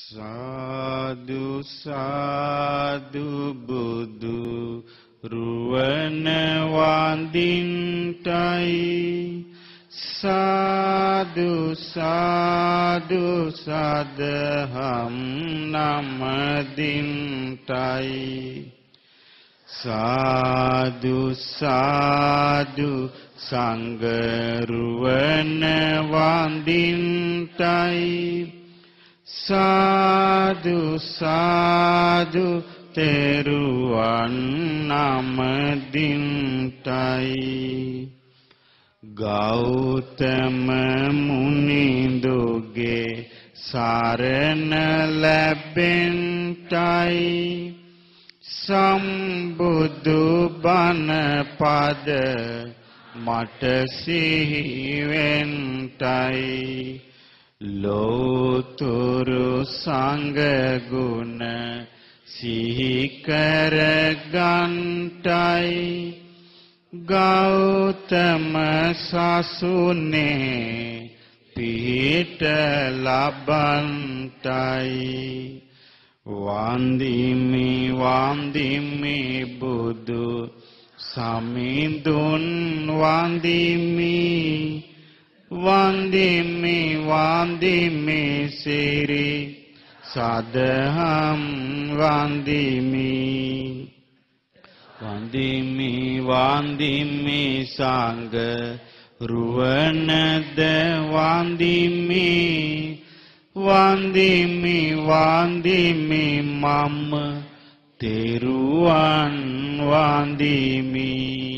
සාදු සාදු බුදු රුවන වඳින්ටයි සාදු සාදු සදහම් නමදින්ටයි සාදු සාදු සංඝ රුවන වඳින්ටයි සාදු සාදු තෙරුවන් නමදින්ටයි ගෞතම මුනිඳුගේ සරණ ලැබෙන්ටයි සම්බුදු බණ පද මට සිහි වෙන්ටයි ලෝතුරු සංඝ ගුණ සිහි කර ගන්ටයි ගෞතම සසුනේ පිහිට ලබන්ටයි වන්දිමි වන්දිමි බුදු සමිඳුන් වන්දිමි වන්දිමි වන්දිමි සිරි සදහම් වන්දිමි වන්දිමි වන්දිමි සංඝ රුවනද වන්දිමි වන්දිමි වන්දිමි මම තෙරුවන් වන්දිමි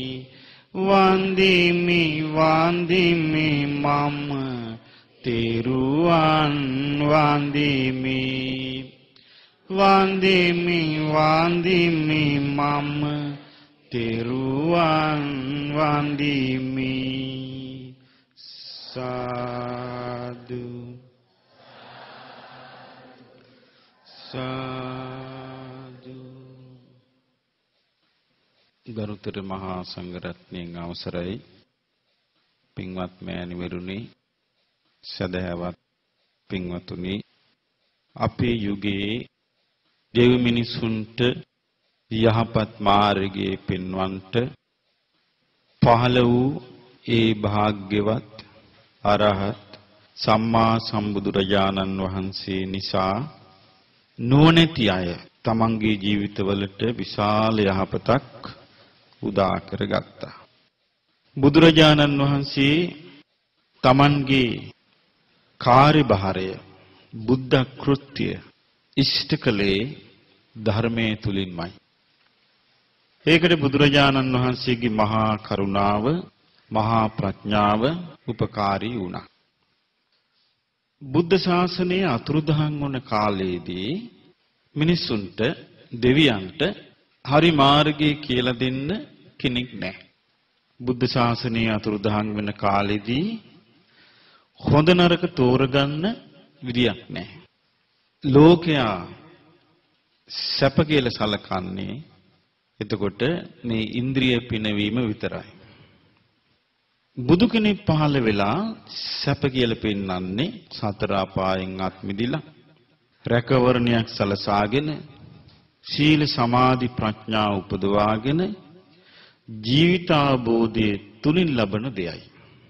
වන්දිමි වන්දිමි මම තෙරුවන් වන්දිමි වන්දිමි වන්දිමි මම තෙරුවන් වන්දිමි සාදු සාදු ගරුතර මහා සංඝරත්නයන් අවසරයි පින්වත් මෑණිවරුනි සදහවත් පින්වතුනි අපේ යුගයේ දෙව් මිනිසුන්ට යහපත් මාර්ගයේ පෙන්වන්නට පහළ වූ ඒ භාග්‍යවත් අරහත් සම්මා සම්බුදුරජාණන් වහන්සේ නිසා නොනැති අය තමන්ගේ ජීවිතවලට විශාල යහපතක් උදා කරගත්තා. බුදුරජාණන් වහන්සේ තමන්ගේ කාර්යභාරය බුද්ධ කෘත්‍ය ඉෂ්ට කළේ ධර්මයේ තුලින්මයි. ඒකට බුදුරජාණන් වහන්සේගේ මහා කරුණාව, මහා ප්‍රඥාව උපකාරී වුණා. බුද්ධ ශාසනයේ අතුරුදහන් වන කාලයේදී මිනිසුන්ට දෙවියන්ට හරි මාර්ගය කියලා දෙන්න කෙනෙක් නැහැ. බුද්ධ ශාසනයේ අතුරුදහන් වෙන කාලෙදී හොඳ නරක තෝරගන්න විදියක් නැහැ. ලෝකයා සැප කියලා සලකන්නේ එතකොට මේ ඉන්ද්‍රිය පිනවීම විතරයි. බුදු කෙනෙක් පහළ වෙලා සැප කියලා පෙන්වන්නේ සතර අපායෙන් අත් මිදිලා රැකවරණයක් සලසාගෙන සීල සමාධි ප්‍රඥා උපදවාගෙන ජීවිතාබෝධයේ තුලින් ලබන දෙයයි.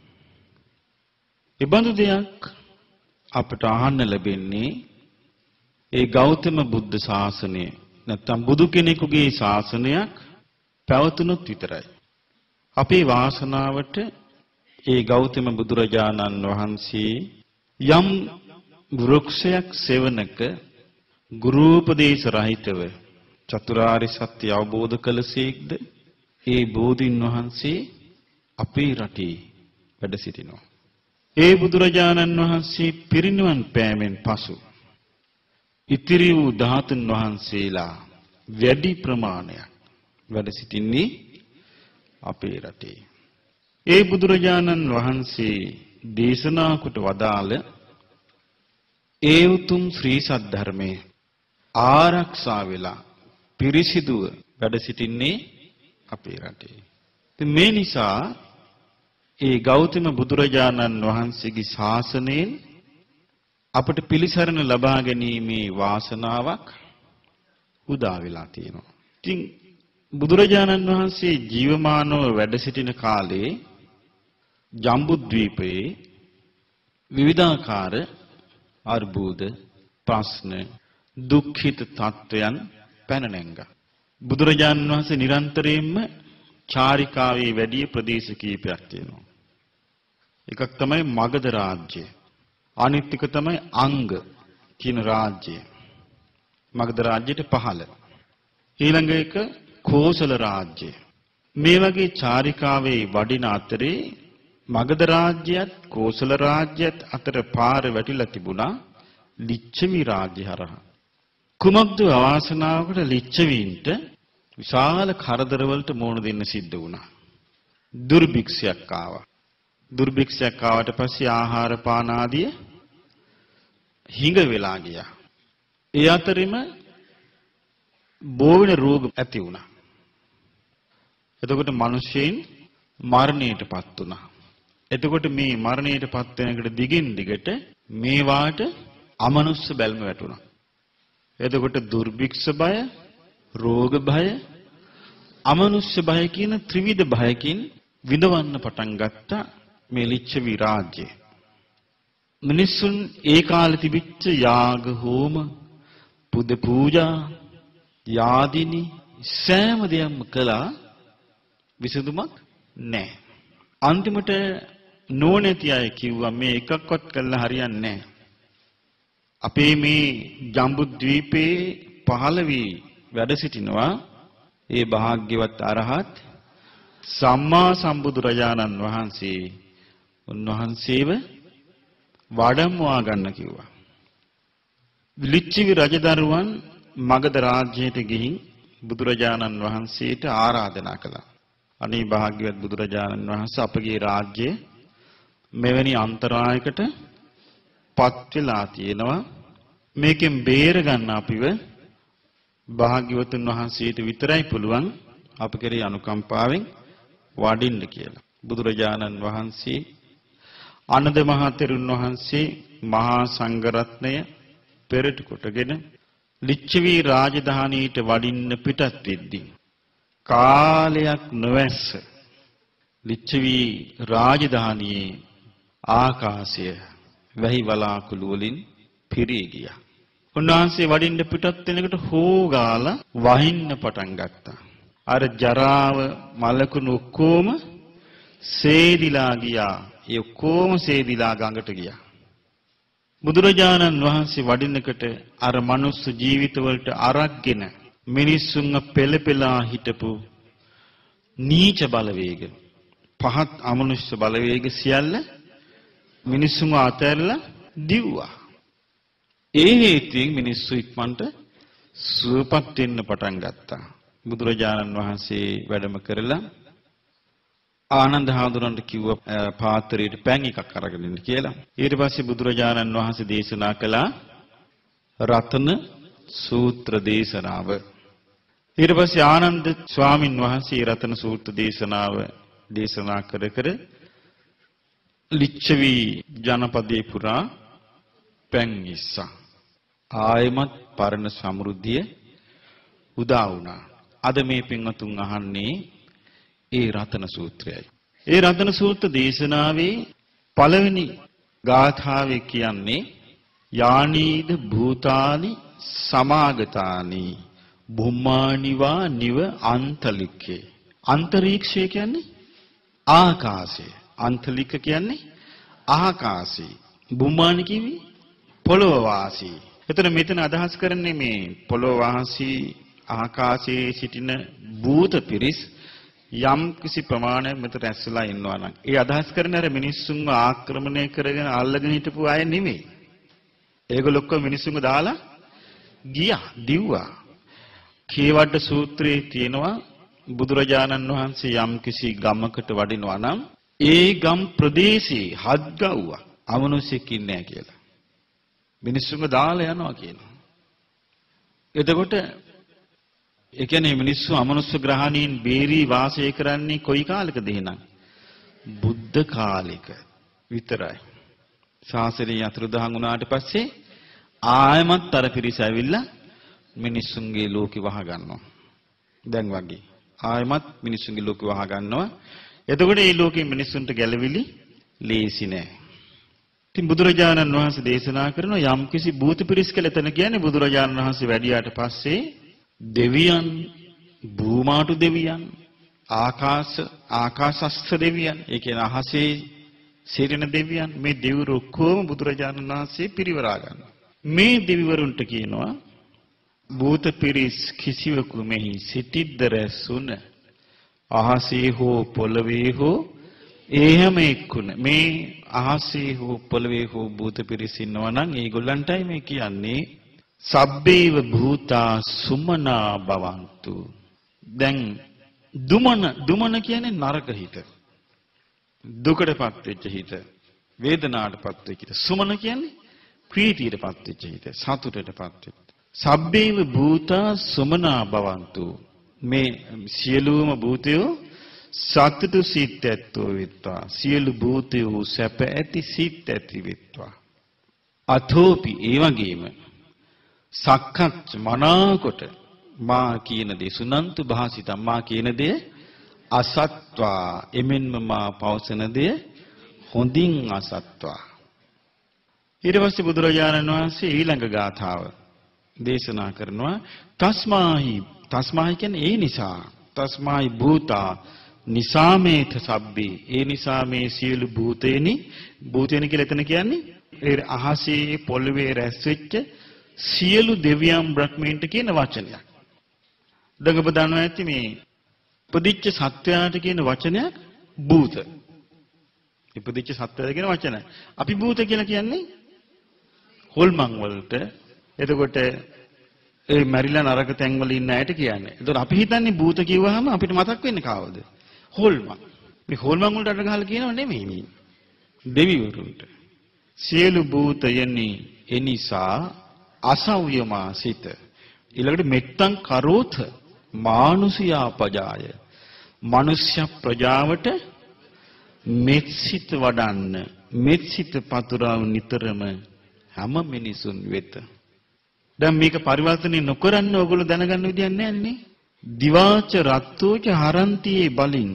ඒ බඳු දෙයක් අපට අහන්න ලැබෙන්නේ ඒ ගෞතම බුද්ධ ශාසනය නැත්නම් බුදු කෙනෙකුගේ ශාසනයක් පැවතුනොත් විතරයි. අපේ වාසනාවට ඒ ගෞතම බුදුරජාණන් වහන්සේ යම් වෘක්ෂයක් සෙවණක ගුරුපදේශ රහිතව චතුරාර්ය සත්‍ය අවබෝධ කළසේක්ද ඒ බෝධින් වහන්සේ අපේ රටේ වැඩ සිටිනවා. ඒ බුදුරජාණන් වහන්සේ පිරිනිවන් පෑමෙන් පසු ඉතිරි වූ ධාතුන් වහන්සේලා වැඩි ප්‍රමාණයක් වැඩ සිටින්නේ අපේ රටේ. ඒ බුදුරජාණන් වහන්සේ දේශනා කොට වදාළ ඒ උතුම් ශ්‍රී සද්ධර්මයේ ආරක්ෂා වෙලා පිරිසිදුව වැඩ සිටින්නේ අපේ රටේ. මේ නිසා ඒ ගෞතම බුදුරජාණන් වහන්සේගේ ශාසනයෙන් අපට පිළිසරණ ලබා ගැනීමේ වාසනාවක් උදා වෙලා තියෙනවා. ඉතින් බුදුරජාණන් වහන්සේ ජීවමානව වැඩ සිටින කාලේ ජම්බුද්වීපයේ විවිධාකාර අර්බුද, ප්‍රශ්න, දුක්ඛිත තත්වයන් පැන නැංගා. බුදුරජාණන් වහන්සේ නිරන්තරයෙන්ම චාරිකාවේ වැඩි ප්‍රදේශ කීපයක් තියෙනවා. එකක් තමයි මගධ රාජ්‍යය. අනිත් එක තමයි අංග කියන රාජ්‍යය. මගධ රාජ්‍යයට පහළ. ඊළඟ එක කෝසල රාජ්‍යය. මේ වගේ චාරිකාවේ වඩින අතරේ මගධ රාජ්‍යයත් කෝසල රාජ්‍යයත් අතර පාර වැටිලා තිබුණා ලිච්ඡවි රාජ්‍ය හරහා. කුමක්ද අවාසනාවකට ලිච්ඡවීන්ට විශාල කරදරවලට මුහුණ දෙන්න සිද්ධ වුණා. දුර්භික්ෂයක් ආවා. දුර්භික්ෂයක් ආවට පස්සේ ආහාර පාන ආදිය හිඟ වෙලා ගියා. ඒ අතරින්ම බොවෙන රෝග ඇති වුණා. එතකොට මිනිස්සෙයින් මරණයටපත් වුණා. එතකොට මේ මරණයටපත් වෙනකොට දිගින් දිගට මේවාට අමනුෂ්‍ය බැල්ම වැටුණා. එතකොට දුර්භික්ෂ බය, රෝග බය, අමනුෂ්‍ය බය කියන ත්‍රිවිධ භයකින් විඳවන්න පටන් ගත්තා මේ ලිච්ඡවි රාජ්‍යය. මිනිසුන් ඒ කාලේ තිබිච්ච යාග හෝම, පුද පූජා, යාදිනි සෑම දෙයක්ම කළා විසඳුමක් නැහැ. අන්තිමට නොනැති අය කිව්වා මේ එකක්වත් කළා හරියන්නේ නැහැ. අපේ මේ ජම්බුද්වීපේ පහළ වී වැඩ සිටිනවා ඒ භාග්‍යවත් අරහත් සම්මා සම්බුදුරජාණන් වහන්සේ. උන්වහන්සේව වඩම්වා ගන්න කිව්වා. ලිච්ඡවි රජදරුවන් මගධ රාජ්‍යයට ගිහින් බුදුරජාණන් වහන්සේට ආරාධනා කළා. අනේ භාග්‍යවත් බුදුරජාණන් වහන්සේ අපගේ රාජ්‍යය මෙවැනි අන්තරායකට පත් වෙලා තියෙනවා. මේකෙන් බේර ගන්න අපිව භාග්‍යවතුන් වහන්සේට විතරයි පුළුවන් අප කෙරෙහි අනුකම්පාවෙන් වඩින්න කියලා. බුදුරජාණන් වහන්සේ ආනන්ද මහ තෙරුන් වහන්සේ මහා සංඝරත්නය පෙරට කොටගෙන ලිච්ඡවි රාජධානියට වඩින්න පිටත් වෙද්දී කාලයක් නොවැස්ස ලිච්ඡවි රාජධානියේ ආකාශය වැහි වලාකුළු වලින් පිරී ගියා. උන්වහන්සේ වඩින්න පිටත් වෙනකොට හෝගාලා වහින්න පටන් ගත්තා. අර ජරාව මලකුණු ඔක්කොම සේදිලා ගියා. ඒ ඔක්කොම සේදිලා ගඟට ගියා. බුදුරජාණන් වහන්සේ වඩිනකොට අර මනුස්ස ජීවිතවලට අරක්ගෙන මිනිස්සුන්ව පෙළපෙලා හිටපු නීච බලවේග, පහත් අමනුෂ්‍ය බලවේග සියල්ල මිනිස්සුන්ව අතහැරලා දිව්වා. ඒ හේතුවෙන් මිනිස්සු ඉක්මනට සුවපත් වෙන්න පටන් ගත්තා. බුදුරජාණන් වහන්සේ වැඩම කරලා ආනන්ද හාමුදුරන්ට කිව්ව පාත්‍රයට පැන් එකක් අරගෙන ඉන්න කියලා. ඊට පස්සේ බුදුරජාණන් වහන්සේ දේශනා කළා රතන සූත්‍ර දේශනාව. ඊට පස්සේ ආනන්ද ස්වාමින් වහන්සේ රතන සූත්‍ර දේශනාව දේශනා කර ලිච්ඡවි ජනපදේ පුරා පැන් ඉස්සා. ආයමත් පරණ සමෘද්ධිය උදා වුණා. අද මේ පින්වතුන් අහන්නේ ඒ රතන සූත්‍රයයි. ඒ රතන සූත්‍ර දේශනාවේ පළවෙනි ගාථාවේ කියන්නේ යානීද භූතානි සමාගතානි බුම්මානිවා නිව අන්තලික්කේ. අන්තරීක්ෂය කියන්නේ ආකාශය. අන්තලික කියන්නේ ආකාශය. බුම්මානි කිව්වේ පොළොව වාසී. එතන මෙතන අදහස් කරන්නේ මේ පොළොව වාසී ආකාශයේ සිටින භූත පිරිස් යම් කිසි ප්‍රමාණයක් මෙතන ඇස්සලා ඉන්නවා නම් ඒ අදහස් කරන අර මිනිස්සුන්ව ආක්‍රමණය කරගෙන අල්ලගෙන හිටපු අය නෙමෙයි. ඒගොල්ලෝ ඔක්කොම මිනිස්සුන්ව දාලා ගියා, දිව්වා. කේවඩ සූත්‍රයේ තියෙනවා බුදුරජාණන් වහන්සේ යම් කිසි ගමකට වඩිනවා නම් ඒ ගම් ප්‍රදේශයේ හත් ගව්වා අමනුෂ්‍යෙක් ඉන්නේ නැහැ කියලා. මිනිස්සුන්ව දාලා යනවා කියනවා. එතකොට ඒ කියන්නේ මිනිස්සු අමනුෂ්‍ය ග්‍රහණයෙන් බේරී වාසය කරන්නේ කොයි කාලෙකද එහෙනම්? බුද්ධ කාලෙක විතරයි. ශාසනය අතුරුදහන් වුණාට පස්සේ ආයමත් අර පිරිස ඇවිල්ලා මිනිස්සුන්ගේ ලෝකෙ වහ ගන්නවා. දැන් වගේ ආයමත් මිනිස්සුන්ගේ ලෝකෙ වහ ගන්නවා. එතකොට මේ ලෝකෙ මිනිස්සුන්ට ගැලවිලි ලේසි නෑ. ඉතින් බුදුරජාණන් වහන්සේ දේශනා කරන යම්කිසි භූත පිරිස් කියලා එතන කියන්නේ බුදුරජාණන් වහන්සේ වැඩියාට පස්සේ දෙවියන්, භූමාටු දෙවියන්, ආකාශස්ත දෙවියන්, ඒ කියන්නේ අහසේ සිටින දෙවියන්, මේ දෙවිවරු ඔක්කොම බුදුරජාණන් වහන්සේ පිරිවරා ගන්නවා. මේ දෙවිවරුන්ට කියනවා භූත පිරිස් කිසිවකු මෙහි සිටිද්ද රැස්ුණ අහසේ හෝ පොළවේ හෝ එහෙම එක්කුණ. මේ අහසේ හෝ පොළවේ හෝ භූත පිරිස් ඉන්නවා නම් ඒගොල්ලන්ටයි මේ කියන්නේ සබ්බේව භූතා සුමනා භවන්තු. දැන් දුමන කියන්නේ නරක හිත, දුකටපත් වෙච්ච හිත, වේදනාවටපත් වෙච්ච හිත. සුමන කියන්නේ ප්‍රීතියටපත් වෙච්ච හිත, සතුටටපත් වෙච්ච. සබ්බේව භූතා සුමනා භවන්තු. මේ සියලුම භූතයෝ සතුටු සිත් ඇත්තෝ වෙත්වා. සියලු භූතයෝ සැප ඇති සිත් ඇති වෙත්වා. අතෝපි ඒ වගේම සක්කත් මනාකොට මා කියන දේ සුනන්තු භාසිතම් මා කියන දේ අසත්වා එමෙන්ම මා පවසන දේ හොඳින් අසත්වා. ඊට පස්සේ බුදුරජාණන් වහන්සේ ඊළඟ ගාථාව දේශනා කරනවා තස්මාහි කියන්නේ ඒ නිසා තස්මාහි භූතා නිසාමේත සබ්බේ ඒ නිසා මේ සියලු භූතේනි කියලා එතන කියන්නේ ඒ අහසේ පොළවේ රැස් වෙච්ච සියලු දෙවියන් බ්‍රහ්මීන්ට කියන වචනයක්. දැන් ඔබ දන්නවා ඇති මේ ඉපදිච්ච සත්වයාට කියන වචනයක් භූත. ඉපදිච්ච සත්වයාට කියන වචනය. අපි භූත කියලා කියන්නේ හොල්මන් වලට. එතකොට ඒ මැරිලා නරක තැන් වල ඉන්න අයට කියන්නේ. එතකොට අපි හිතන්නේ භූත කිව්වහම අපිට මතක් වෙන්නේ කාවද? හොල්මන්. මේ හොල්මන් වලට අර ගහලා කියනව නෙමෙයි මේ. දෙවිවරුන්ට. සියලු භූතයනි එනිසා අසව්‍යමා සිත. ඊළඟට මෙත්තං කරෝත මානුෂියා පජාය. මනුෂ්‍ය ප්‍රජාවට මෙත්සිත වඩන්න. මෙත්සිත පතුරව නිතරම හැම මිනිසුන් වෙත. දැන් මේක පරිවර්තනය නොකරන්න ඕගොල්ලෝ දැනගන්න විදියක් නැහැ. දිවාච රත්තෝච හරන්තියේ බලින්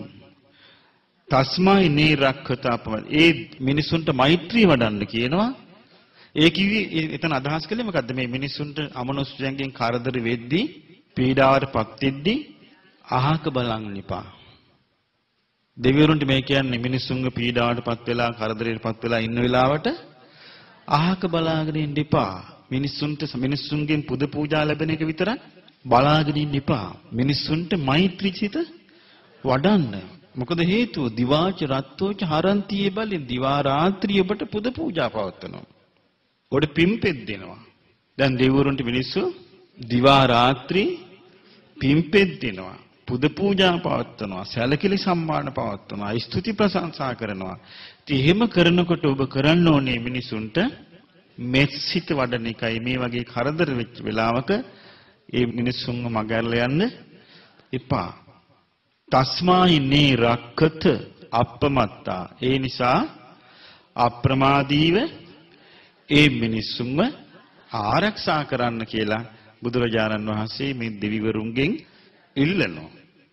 තස්මයි නේ රක්ඛතාපම. ඒ මිනිසුන්ට මෛත්‍රී වඩන්න කියනවා. ඒ කිව්වේ එතන අදහස් කළේ මොකද්ද? මේ මිනිසුන්ට අමනුෂ්‍යයන්ගෙන් කරදර වෙද්දී පීඩාවටපත් වෙද්දී අහක බලන් ඉපා. දෙවිවරුන්ට මේ කියන්නේ මිනිසුන්ගේ පීඩාවටපත් වෙලා කරදරයටපත් වෙලා ඉන්න වෙලාවට අහක බලාගෙන ඉන්න එපා. මිනිසුන්ගෙන් පුද පූජා ලැබෙන එක විතරක් බලාගෙන ඉන්න එපා. මිනිසුන්ට මෛත්‍රී සිත වඩන්න. මොකද හේතුව දිවාච රත්තෝච හරන්තියේ බලෙන් දිවා රාත්‍රිය ඔබට පුද පූජා පවත්වනවා. ඔඩ පිම්පෙත් දෙනවා. දැන් දෙවිවරුන්ට මිනිස්සු දිවා රාත්‍රී පිම්පෙත් දෙනවා. පුද පූජා පවත්වනවා. සැලකිලි සම්මාන පවත්වනවා. ස්තුති ප්‍රශංසා කරනවා. ඉතින් එහෙම කරනකොට ඔබ කරන්න ඕනේ මිනිසුන්ට මෙත්සිත වඩන එකයි. මේ වගේ කරදර වෙච්ච වෙලාවක ඒ මිනිස්සුන්ව මගහැරලා යන්න එපා. තස්මාහි නේ රක්කත අප්පමත්තා. ඒ නිසා අප්‍රමාදීව ඒ මිනිස්සුන්ව ආරක්ෂා කරන්න කියලා බුදුරජාණන් වහන්සේ මේ දෙවිවරුන්ගෙන් ඉල්ලනවා.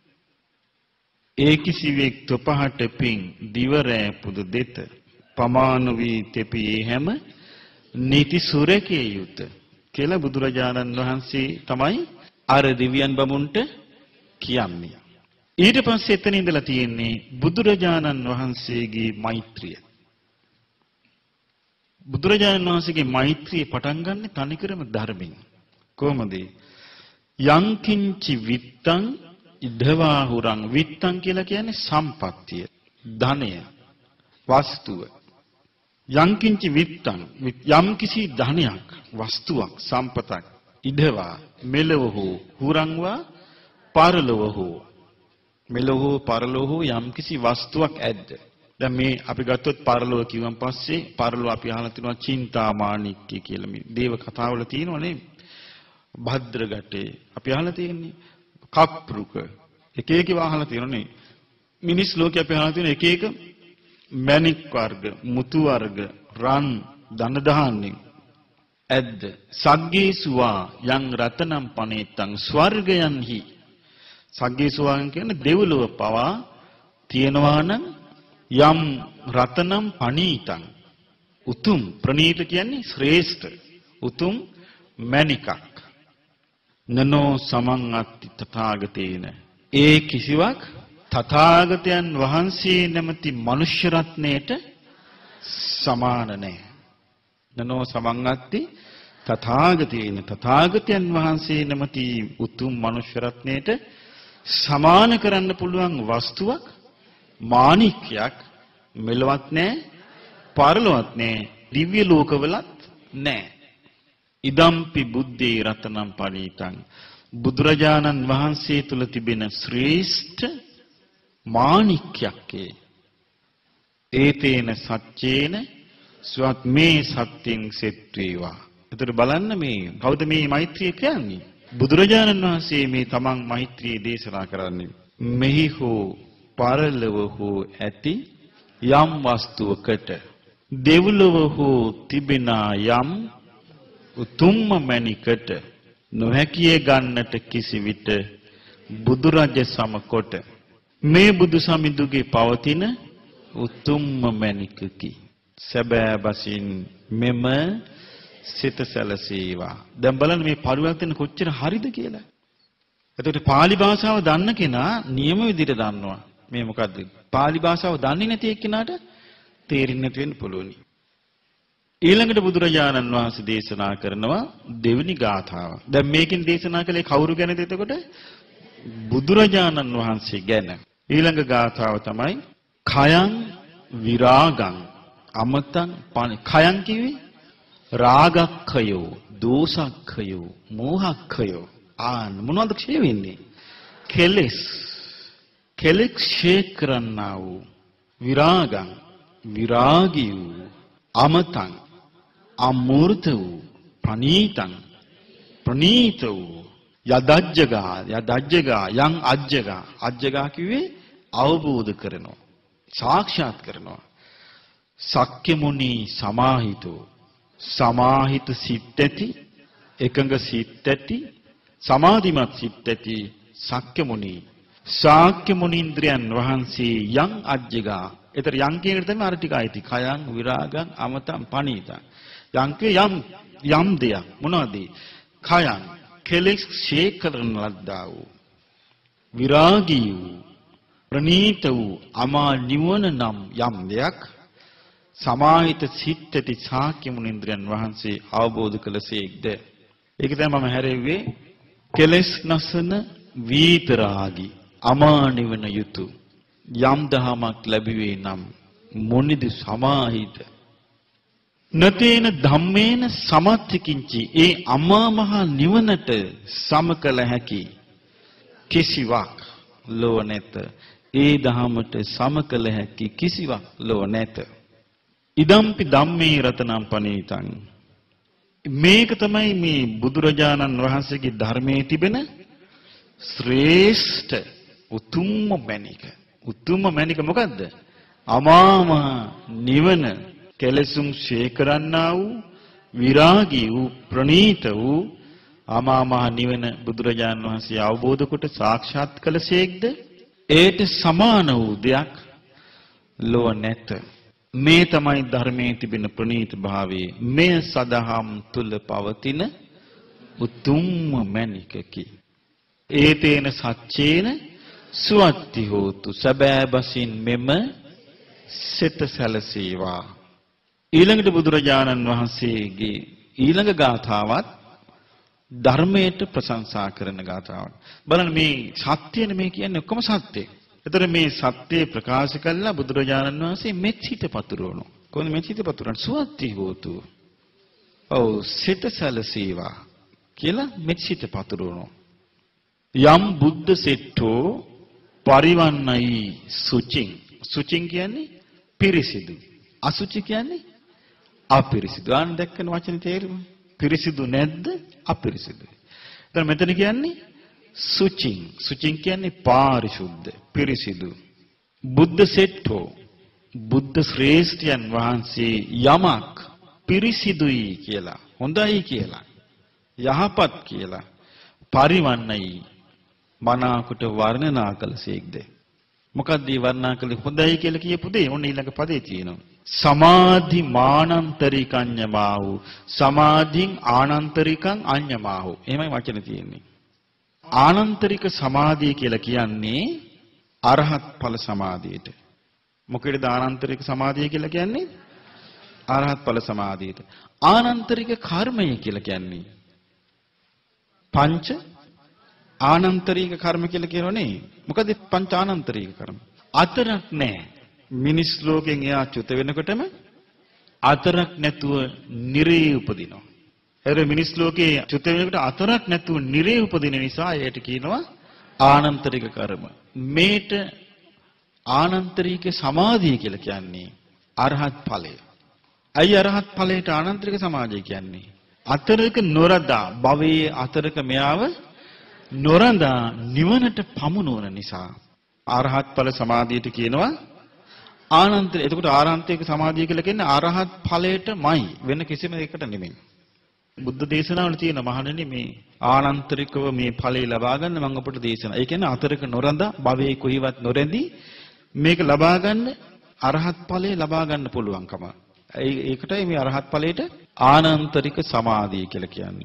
ඒ කිසිවෙක් තොපහට පිං දිවරෑ පුදු දෙත පමාන වී තෙපී හැම නීති සුරකේ යුත කියලා බුදුරජාණන් වහන්සේ තමයි අර දෙවියන් බමුණට කියන්නේ. ඊට පස්සේ එතන ඉඳලා තියෙන්නේ බුදුරජාණන් වහන්සේගේ මෛත්‍රිය. බුදුරජාණන් වහන්සේගේ මෛත්‍රිය පටන් ගන්න තනිකරම ධර්මයෙන්. කොහොමද? යංකින්චි විත්තං ඉද්ධවා හුරං. විත්තං කියලා කියන්නේ සම්පත්තිය, ධනය, වස්තුව. යංකින්චි විත්තං යම් කිසි ධනයක්, වස්තුවක්, සම්පතක් ඉද්ධවා මෙලව හෝ හුරංවා පරලොව හෝ මෙලව හෝ පරලොව හෝ යම් කිසි වස්තුවක් ඇද්ද. දැන් මේ අපි ගත්තොත් පරලොව කිව්වන් පස්සේ පරලොව අපි අහලා තිනවා චින්තාමාණික්කය කියලා. මේ දේව කතාවල තියෙනවනේ. භද්‍රගටේ අපි අහලා තියෙන්නේ. කප්රුක එක එක අහලා තියෙනනේ. මිනිස් ලෝකේ අපි අහලා තියෙන එක එක මණික් වර්ග, මුතු වර්ග, රන් ධන ධාන්‍යෙන් ඇද්ද සග්ගේසුවා යං රතනම් පනේතං ස්වර්ගයන්හි සග්ගේසුවා කියන්නේ දෙව්ලොව පවා තියෙනවා නම් යම් රතනම් පනීතං උතුම් ප්‍රණීත කියන්නේ ශ්‍රේෂ්ඨ උතුම් මණිකක් නනෝ සමං අත්ති තථාගතේන ඒ කිසිවක් තථාගතයන් වහන්සේ නැමැති මනුෂ්‍ය රත්නයට සමාන නැහැ. නනෝ සමං අත්ති තථාගතේන තථාගතයන් වහන්සේ නැමැති උතුම් මනුෂ්‍ය රත්නයට සමාන කරන්න පුළුවන් වස්තුවක් මාණික්යක් මෙලවත් නැහැ, පරලොවත් නැහැ, දිව්‍ය ලෝකවලත් නැහැ. ඉදම්පි බුද්ධේ රතනම් පණීතං බුදුරජාණන් වහන්සේ තුල තිබෙන ශ්‍රේෂ්ඨ මාණික්යක්ේ ඒතේන සච්චේන ස්වත් මේ සත්‍යෙන් සෙත් වේවා. ඒතර බලන්න මේ කවුද මේ මෛත්‍රිය කියන්නේ? බුදුරජාණන් වහන්සේ මේ තමන් මෛත්‍රිය දේශනා කරන්නේ. මෙහි හෝ පරලොව හෝ ඇති යම් වස්තුවකට දෙව්ලොව හෝ තිබෙන යම් උතුම්ම මණිකට නොහැකිය ගන්නට කිසිවිට බුදුරජ සමකොට මේ බුදු සමිඳුගේ පවතින උතුම්ම මණිකකි. සැබෑ බසින් මෙම සිත සැලසේවා. දැන් බලන්න මේ පරිවර්තන කොච්චර හරිද කියලා. එතකොට pāli භාෂාව දන්න කෙනා නියම විදිහට දන්නවා. මේ මොකද්ද? pāli භාෂාව දන්නේ නැති එක්කෙනාට තේරෙන්නේ නැති වෙන්න පුළුවනි. ඊළඟට බුදුරජාණන් වහන්සේ දේශනා කරනවා දෙවෙනි ගාථාව. දැන් මේකෙන් දේශනා කළේ කවුරු ගැනද එතකොට? බුදුරජාණන් වහන්සේ ගැන. ඊළඟ ගාථාව තමයි khයං විරාගං අමතං පණ. khයං කිව්වේ රාගක්ඛයෝ, දෝසක්ඛයෝ, මෝහක්ඛයෝ. මොනවද ක්ෂය වෙන්නේ? කෙලෙස්. කෙලෙස් ක්ෂය කරන්නා වූ විරාගං විරාගී වූ අමතං අමූර්ත වූ ප්‍රණීතං ප්‍රණීත වූ යදජ්ජගා යං අජ්ජගා කිව්වේ අවබෝධ කරනවා, සාක්ෂාත් කරනවා. සක්්‍ය මුනි සමාහිතෝ සමාහිත සිත් ඇති, එකඟ සිත් ඇති, සමාධිමත් සිත් ඇති සක්්‍ය මුනි ශාක්‍ය මුනින්ද්‍රයන් වහන්සේ යං අජ්ජගා. ඒතර යං කියන එක තමයි අර ටික ආйти. khයං විරාගං අමතං පණීතං. යං කිය යම් දෙයක් මොනවද? khයං කෙලෙස් ශේකරන ලද්දා වූ විරාගී වූ ප්‍රණීත වූ අමා නිවන නම් යම් දෙයක් සමාහිත සිත් ඇති ශාක්‍ය මුනින්ද්‍රයන් වහන්සේ අවබෝධ කළසේක්ද. ඒක තමයි මම හැරෙව්වේ කෙලෙස් නසන වීතරාගී අමා නිවන යුතු යම් දහමක් ලැබුවේ නම් මොනිද සමාහිත නතේන ධම්මේන සමත්තිකින්චි. ඒ අමා මහ නිවනට සමකල හැකි කිසිවක් ලොව නැත. ඒ දහමට සමකල හැකි කිසිවක් ලොව නැත. ඉදම්පි ධම්මේ රතනම් පනීතං. මේක තමයි මේ බුදුරජාණන් වහන්සේගේ ධර්මයේ තිබෙන ශ්‍රේෂ්ඨ උතුම්ම මණික. උතුම්ම මණික මොකද්ද? අමාම නිවන කෙලෙසුම් ශේකරන්නා වූ විරාගී වූ ප්‍රණීත වූ අමාමහ නිවන බුදුරජාණන් වහන්සේ අවබෝධ කොට සාක්ෂාත් කළසේක්ද? ඒට සමාන වූ දෙයක් ලොව නැත. මේ තමයි ධර්මයේ තිබෙන ප්‍රණීත භාවයේ. මේ සදහම් තුල පවතින උතුම්ම මණිකකි. ඒතේන සච්චේන සුවත්ති හෝතු. සැබෑ බසින් මෙම සිත සැලසේවා. ඊළඟට බුදුරජාණන් වහන්සේගේ ඊළඟ ගාථාවත් ධර්මයට ප්‍රශංසා කරන ගාථාවක්. බලන්න මේ සත්‍යනේ මේ කියන්නේ ඔක්කොම සත්‍ය. ඒතර මේ සත්‍ය ප්‍රකාශ කළා බුදුරජාණන් වහන්සේ මෙත් සිත පතුරවනවා. කොහොමද මෙත් සිත පතුරවන්නේ? සුවත්ති හෝතු. ඔව් සිත සැලසේවා කියලා මෙත් සිත පතුරවනවා. යම් බුද්ධ සෙට්ටෝ පරිවන්නයි සුචින්. සුචින් කියන්නේ පිරිසිදු. අසුචි කියන්නේ අපිරිසිදු. ආන් දැක්කන වචනේ තේරුම. පිරිසිදු නැද්ද? අපිරිසිදුයි. දැන් මෙතන කියන්නේ සුචින්. සුචින් කියන්නේ පාරිශුද්ධ, පිරිසිදු. බුද්ධ සෙට්ටෝ බුද්ධ ශ්‍රේෂ්ඨයන් වහන්සේ යමක් පිරිසිදුයි කියලා, හොඳයි කියලා, යහපත් කියලා, පරිවන්නයි මනාකොට වර්ණනා කළසේක්ද? මොකක්ද මේ වර්ණනා කළේ? හොඳයි කියලා කියපු දේ ඔන්න ඊළඟ පදේ තියෙනවා. සමාධි මානන්තරිකඤ්ඤමාහු, සමාධින් ආනන්තරිකං අඤ්ඤමාහු. එහෙමයි වචන තියෙන්නේ. ආනන්තරික සමාධිය කියලා කියන්නේ අරහත් ඵල සමාධියට. මොකේද ආනන්තරික සමාධිය කියලා කියන්නේ? අරහත් ඵල සමාධියට. ආනන්තරික කර්මය කියලා කියන්නේ පංච ආනන්තරික කර්ම කියලා කියනෝනේ. මොකද පංච ආනන්තරික කර්ම? අතරක් නැහැ. මිනිස් ලෝකෙන් එයා චුත වෙනකොටම අතරක් නැතුව නිරේ උපදිනවා. ඒතර මිනිස් ලෝකේ චුත වෙනකොට අතරක් නැතුව නිරේ උපදින නිසා ඒකට කියනවා ආනන්තරික කර්ම. මේට ආනන්තරික සමාධිය කියලා කියන්නේ අරහත් ඵලය. අයි අරහත් ඵලයට ආනන්තරික සමාධිය කියන්නේ අතරක නොරදා භවයේ අතරක මෙයාව නොරඳා නිවනට පමුණුවන නිසා අරහත් ඵල සමාධියට කියනවා ආනන්තර. එතකොට ආරාන්තික සමාධිය කියලා කියන්නේ අරහත් ඵලයටමයි, වෙන කිසිම එකකට නෙමෙයි. බුද්ධ දේශනාවල තියෙන මහණෙනි මේ ආනන්තරිකව මේ ඵලය ලබා ගන්න මම අපට දේශනා. ඒ කියන්නේ අතරක නොරඳා භවයේ කොහිවත් නොරැඳී මේක ලබා ගන්න අරහත් ඵලය ලබා ගන්න පුළුවන්කම. ඒකටයි මේ අරහත් ඵලයට ආනන්තරික සමාධිය කියලා කියන්නේ.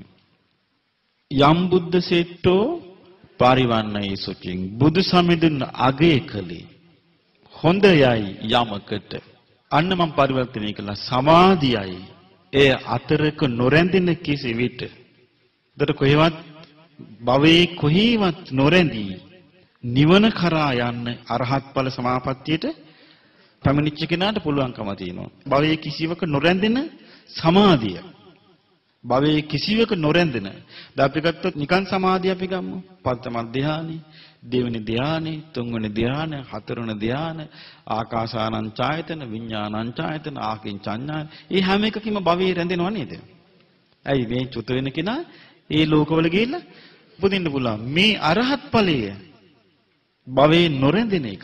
යම් බුද්ධ සෙට්ටෝ පරිවන්නයි සුචින්, බුදු සමිඳුන් අගය කළේ හොඳයයි යමකට. අන්න මම පරිවර්තනය කළා සමාධියයි. ඒ අතරක නොරැඳෙන කිසි විට දර කොහෙවත් භවයේ කොහෙවත් නොරැඳී නිවන කරා යන්න අරහත් ඵල සමාපත්තියට පැමිණිච්ච කෙනාට පුළුවන්කම තියෙනවා. භවයේ කිසිවක නොරැඳෙන සමාධිය. භවයේ කිසිවක නොරැඳෙන. දැන් අපි ගත්තොත් නිකන් සමාධිය අපි ගමු. පංචම ධානය, දෙවෙනි ධානය, තුන්වෙනි ධානය, හතරවෙනි ධානය, ආකාසානං ඡායතන, විඥානං ඡායතන, ආකින් චඤ්ඤාය. මේ හැම එකකින්ම භවයේ රැඳෙනව නේද? ඇයි මේ චුත වෙන කෙනා ඒ ලෝකවල ගිහිල්ලා උපදින්න පුළුවන්. මේ අරහත් ඵලය භවයේ නොරැඳෙන එකක්.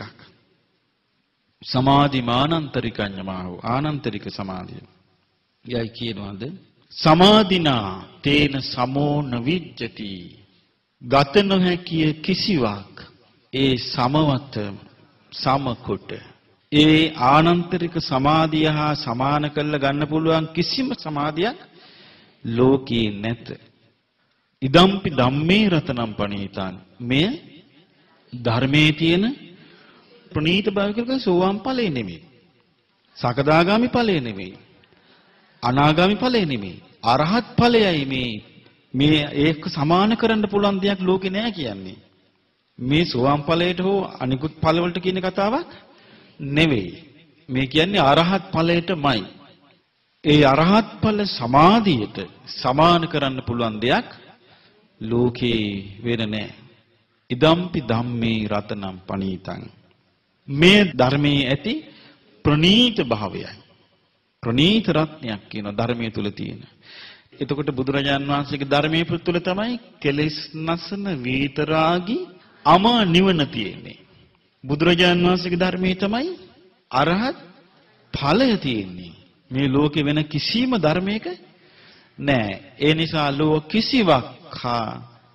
සමාධි මානන්තරිකඤ්ඤමාහු, ආනන්තරික සමාධිය. යයි කියනවාද? සමාධිනා තේන සමෝන විජ්ජති, ගත නොහැකිය කිසිවක් ඒ සමවත සමකොට ඒ ආනන්තරික සමාධිය හා සමාන කරලා ගන්න පුළුවන් කිසිම සමාධියක් ලෝකේ නැත. ඉදම්පි ධම්මේ රතනම් පණීතං, මෙය ධර්මයේ තියෙන ප්‍රණීත බව කියලා සෝවාන් ඵලෙ නෙමෙයි, සකදාගාමි ඵලෙ නෙමෙයි, අනාගාමි ඵලෙ නෙමෙයි, අරහත් ඵලයයි මේ ඒක සමාන කරන්න පුළුවන් දෙයක් ලෝකේ නෑ කියන්නේ. මේ සෝවාන් ඵලයට හෝ අනිකුත් ඵලවලට කියන කතාවක් නෙවෙයි. මේ කියන්නේ අරහත් ඵලයටමයි. ඒ අරහත් ඵල සමාධියට සමාන කරන්න පුළුවන් දෙයක් ලෝකේ වෙන නෑ. ඉදම්පි ධම්මේ රතනම් පණීතං, මේ ධර්මයේ ඇති ප්‍රණීත භාවයයි. ප්‍රණීත රත්නයක් කියන ධර්මයේ තුල තියෙන. එතකොට බුදුරජාන් වහන්සේගේ ධර්මයේ තුල තමයි කෙලෙස් නසන විතරාගි අමා නිවන තියෙන්නේ. බුදුරජාන් වහන්සේගේ ධර්මයේ තමයි අරහත් ඵලය තියෙන්නේ. මේ ලෝකේ වෙන කිසිම ධර්මයක නැහැ. ඒ නිසා ලෝක කිසිවක් හා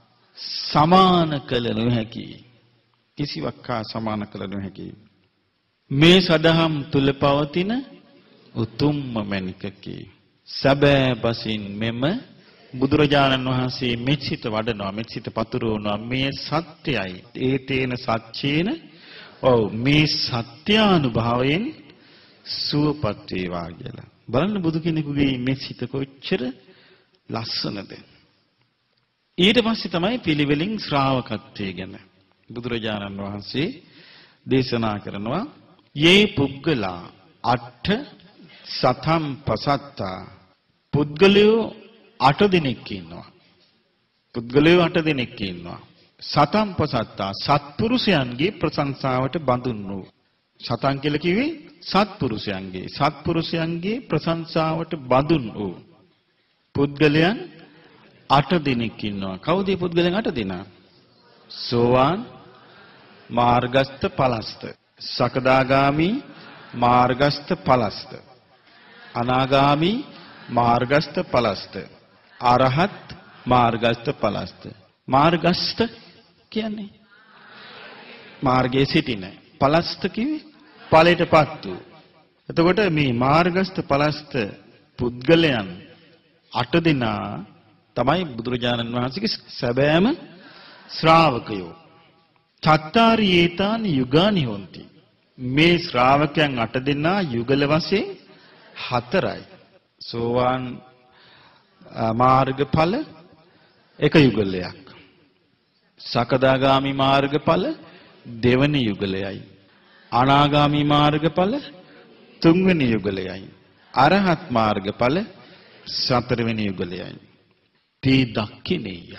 සමාන කළ නොහැකි. කිසිවක් හා සමාන කළ නොහැකි. මේ සදහම් තුල පවතින උතුම්ම මණිකකි. සැබෑ බසින් මෙම බුදුරජාණන් වහන්සේ මෙත්සිත වඩනවා, මෙත්සිත පතුරවනවා. මේ සත්‍යයි. ඒ තේන සත්‍යේන, ඔව් මේ සත්‍යානුභවයෙන් සුවපත් වේවා කියලා. බලන්න බුදු කෙනෙකුගේ මෙත්සිත කොච්චර ලස්සනද. ඊට පස්සේ තමයි පිළිවෙලින් ශ්‍රාවකත්වයේ ගැන බුදුරජාණන් වහන්සේ දේශනා කරනවා. යේ පුද්ගලා අට්ඨ සතම් පසත්තා, පුද්ගලයෝ 8 දෙනෙක් ඉන්නවා. පුද්ගලයෝ 8 දෙනෙක් ඉන්නවා. සතම් පසත්තා, සත්පුරුෂයන්ගේ ප්‍රශංසාවට බඳුන් වූ. සතන් කියලා කිව්වේ සත්පුරුෂයන්ගේ ප්‍රශංසාවට බඳුන් වූ පුද්ගලයන් 8 දෙනෙක් ඉන්නවා. කවුද මේ පුද්ගලයන් 8 දෙනා? සෝවාන්, මාර්ගස්ත, පලස්ත, සකදාගාමි, මාර්ගස්ත පලස්ත. අනාගාමි මාර්ගස්ත පලස්ත. අරහත් මාර්ගස්ත පලස්ත. මාර්ගස්ත කියන්නේ මාර්ගයේ සිටින. පලස්ත කිව්වේ ඵලයටපත් වූ. එතකොට මේ මාර්ගස්ත පලස්ත පුද්ගලයන් 8 දෙනා තමයි බුදුරජාණන් වහන්සේගේ සැබෑම ශ්‍රාවකයෝ. චත්තාරි ඒතානි යුගානි හොಂತಿ. මේ ශ්‍රාවකයන් 8 දෙනා යුගල වශයෙන් 4යි. සෝවාන් මාර්ගඵල එක යුගලයක්. සකදාගාමි මාර්ගඵල දෙවැනි යුගලයයි. අනාගාමි මාර්ගඵල තුන්වෙනි යුගලයයි. අරහත් මාර්ගඵල සතරවෙනි යුගලයයි. තී දක්ඛිනේය.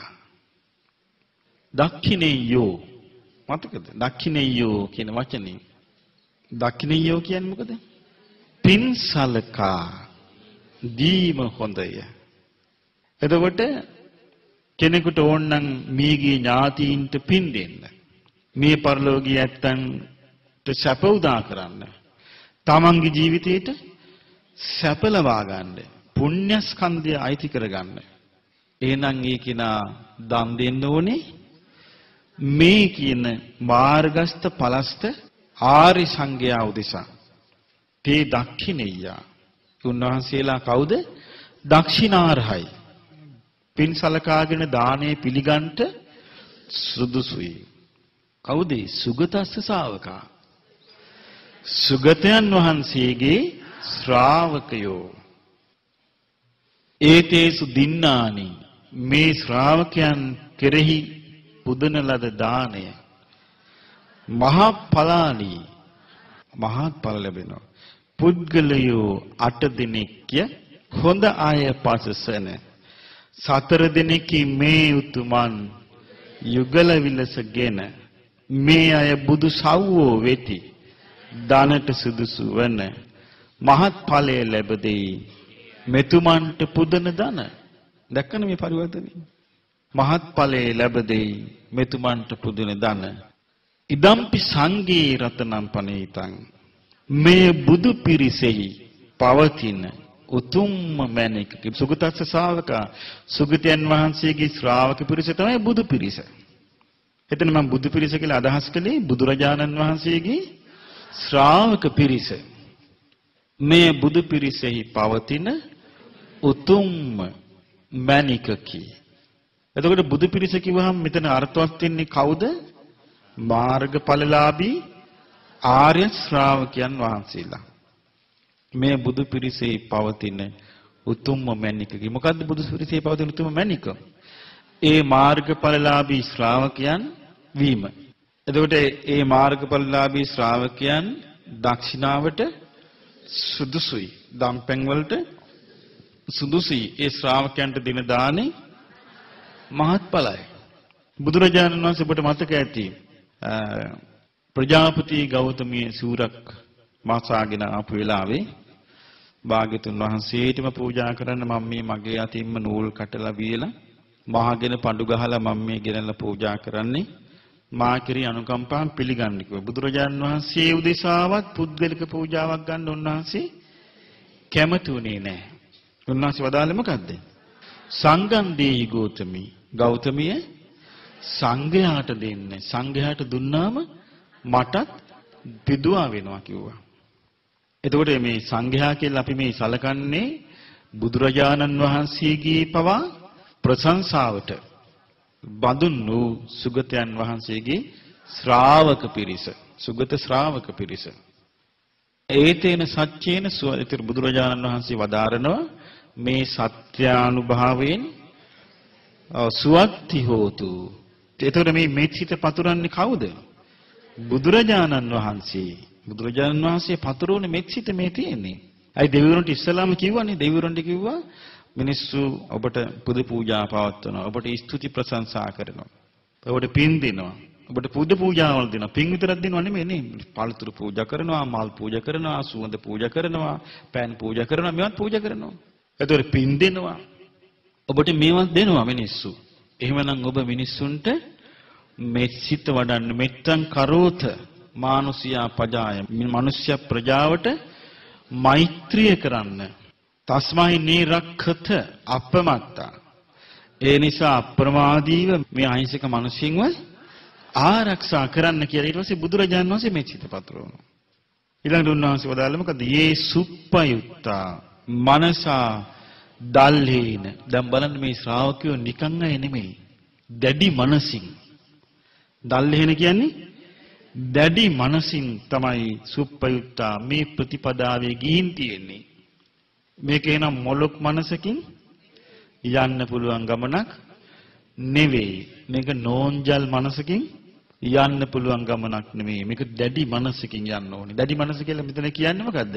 දක්ඛිනේයෝ මතකද? දක්ඛිනේයෝ කියන වචනේ. දක්ඛිනේයෝ කියන්නේ මොකද? පින්සලකා දීම හොඳය. එතකොට කෙනෙකුට ඕන නම් මේගේ ඥාතීන්ට පින් දෙන්න. මේ පරලෝකීය ඇත්තන්ට සැප උදා කරන්න. තමන්ගේ ජීවිතේට සැප ලබා ගන්න. පුණ්‍ය ස්කන්ධය අයිති කරගන්න. එහෙනම් ඒ කිනා දන් දෙන්න ඕනේ. මේ කියන මාර්ගස්ත පලස්ත ආරි සංඝයා උදෙසා. තේ දක්ඛිනේය. උන්වහන්සේලා කවුද? දක්ෂිනාර්හයි. පින් සලකාගෙන දානේ පිළිගන්ට සුදුසුයි. කවුද? සුගතස්ස ශාවකා. සුගතයන් වහන්සේගේ ශ්‍රාවකයෝ. ඒතේසු දින්නානි. මේ ශ්‍රාවකයන් කෙරෙහි පුදන ලද දාණය මහා ඵලානි. මහත් ඵල ලැබෙනවා. පුද්ගලයෝ 8 දෙනෙක්ය හොඳ අය පසසන. 4 දෙනෙකි මේ උතුමන් යුගල විලසගෙන මේ අය බුදු සව්වෝ වෙති. දානට සුදුසු වන මහත් ඵලය ලැබෙයි. මෙතුමන්ට පුදන දන. දැක්කන මේ පරිවර්තනය. මහත් ඵලය ලැබෙයි. මෙතුමන්ට පුදන දන. ඉදම්පි සංඝේ රතනම් පනේතං. මේ බුදු පිරිසෙහි පවතින උතුම්ම මැණික. සුගතස්ස ශාවකා. සුගතයන් වහන්සේගේ ශ්‍රාවක පිරිස තමයි බුදු පිරිස. එතන මම බුදු පිරිස කියලා අදහස් කළේ බුදුරජාණන් වහන්සේගේ ශ්‍රාවක පිරිස. මේ බුදු පිරිසෙහි පවතින උතුම්ම මැණිකකි. එතකොට බුදු පිරිස කිව්වහම මෙතන අර්ථවත් වෙන්නේ කවුද? මාර්ගඵලලාභී ආර්ය ශ්‍රාවකයන් වහන්සේලා. මේ බුදු පිරිසේ පවතින උතුම්ම මැණිකකි. මොකද්ද බුදු පිරිසේ පවතින උතුම්ම මැණික? ඒ මාර්ගඵලලාභී ශ්‍රාවකයන් වීම. එතකොට ඒ මාර්ගඵලලාභී ශ්‍රාවකයන් දක්ෂිනාවට සුදුසුයි. දම්පැන් වලට සුදුසුයි. ඒ ශ්‍රාවකයන්ට දෙන දානේ මහත්ඵලයි. බුදුරජාණන් වහන්සේ ඔබට මතක ඇති ප්‍රජාපති ගෞතමිය සූරක් මාසාගෙන ආපු වෙලාවේ භාග්‍යතුන් වහන්සේටම පූජා කරන්න මම මේ මගේ අතින්ම නූල් කටලා වියලා මහගෙන පඳු ගහලා මම මේ ගෙනල්ලා පූජා කරන්නේ මා කිරි අනුකම්පාවෙන් පිළිගන්න කිව්වා. බුදුරජාණන් වහන්සේ උදෙසාවත් පුද්ගලික පූජාවක් ගන්න උන්වහන්සේ කැමති වුණේ නැහැ. උන්වහන්සේ වදාළේ මොකද්ද? සංඝං දේහි ගෞතමී. ගෞතමිය සංඝයාට දෙන්න. සංඝයාට දුන්නාම මටත් පිදුවා වෙනවා කිව්වා. එතකොට මේ සංඝයා කියලා අපි මේ සලකන්නේ බුදුරජාණන් වහන්සේගේ පවා ප්‍රශංසාවට බඳුන් සුගතයන් වහන්සේගේ ශ්‍රාවක පිරිස. සුගත ශ්‍රාවක පිරිස. ඒතේන සත්‍යේන සුවතිර බුදුරජාණන් වහන්සේ වදාරනවා මේ සත්‍යානුභාවයෙන් සුවත්ති හෝතු. එතකොට මේ මෙත්සිත පතුරන්නේ කවුද? බුදුරජාණන් වහන්සේ. බුදුරජාණන් වහන්සේ පතුරවන්නේ මෙත්සිත මේ තියෙන්නේ. අයි දෙවිවරුන්ට ඉස්සලාම කිව්වනේ. දෙවිවරුන්ට කිව්වා මිනිස්සු ඔබට පුද පූජා පවත්වනවා. ඔබට ස්තුති ප්‍රශංසා කරනවා. ඔබට පින් දෙනවා. ඔබට පුද පූජාවල් දෙනවා. පින් විතරක් දෙනව නෙමෙයි නේ. පළතුරු පූජා කරනවා, මල් පූජා කරනවා, සුවඳ පූජා කරනවා, පෑන් පූජා කරනවා, මේවත් පූජා කරනවා. එතකොට පින් දෙනවා. ඔබට මේවත් දෙනවා මිනිස්සු. එහෙමනම් ඔබ මිනිස්සුන්ට මෙත්සිත වඩන්න. මෙත්තං කරෝත මානුෂියා පජාය. මිනිස්ය ප්‍රජාවට මෛත්‍රිය කරන්න. තස්මයි නීරක්ඛත අපමත්තා. ඒ නිසා අප්‍රමාදීව මේ අහිංසක මිනිසින්ව ආරක්ෂා කරන්න කියලා ඊට පස්සේ බුදුරජාණන් වහන්සේ මේ චිත පතරවනවා. ඊළඟට උන්වහන්සේ වදාළේ මොකද? "යේ සුප්පයුත්තා මනසා දල්හේන." දැන් බලන්න මේ ශ්‍රාවකයෝ නිකන් අය නෙමෙයි. දැඩි මනසින්. දල්හේන කියන්නේ දැඩි මනසින් තමයි සුප්පයුත්තා මේ ප්‍රතිපදාවේ ගිහින් තියෙන්නේ. මේක එනම් මොලොක් මනසකින් යන්න පුළුවන් ගමනක් නෙවෙයි. මේක නෝන්ජල් මනසකින් යන්න පුළුවන් ගමනක් නෙවෙයි. මේක දැඩි මනසකින් යන්න ඕනේ. දැඩි මනස කියලා මෙතන කියන්නේ මොකද්ද?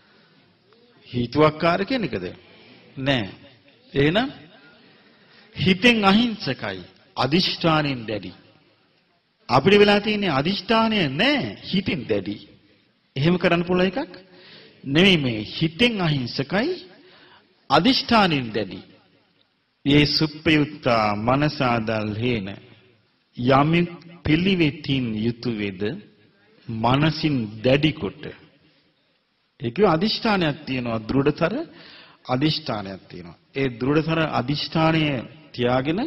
හිතුවක්කාර කෙනෙක්ද? නෑ. එහෙනම් හිතෙන් අහිංසකයි. අදිෂ්ඨානෙන් දැඩි. අපිට වෙලා තියෙන්නේ අදිෂ්ඨානය නෑ, හිතෙන් දැඩි. එහෙම කරන්න පුළුවන් එකක් නෙවෙයි මේ. හිතෙන් අහිංසකයි, අදිෂ්ඨානෙන් දැඩි. "යේ සුප්පයුත්තා මනසාදල් හේන." යමෙක් පිළිවෙතින් යුතු වේද මනසින් දැඩි කොට. ඒක අදිෂ්ඨානයක් තියෙනවා, දෘಢතර අදිෂ්ඨානයක් තියෙනවා. ඒ දෘঢ়තර අදිෂ්ඨානය තියාගෙන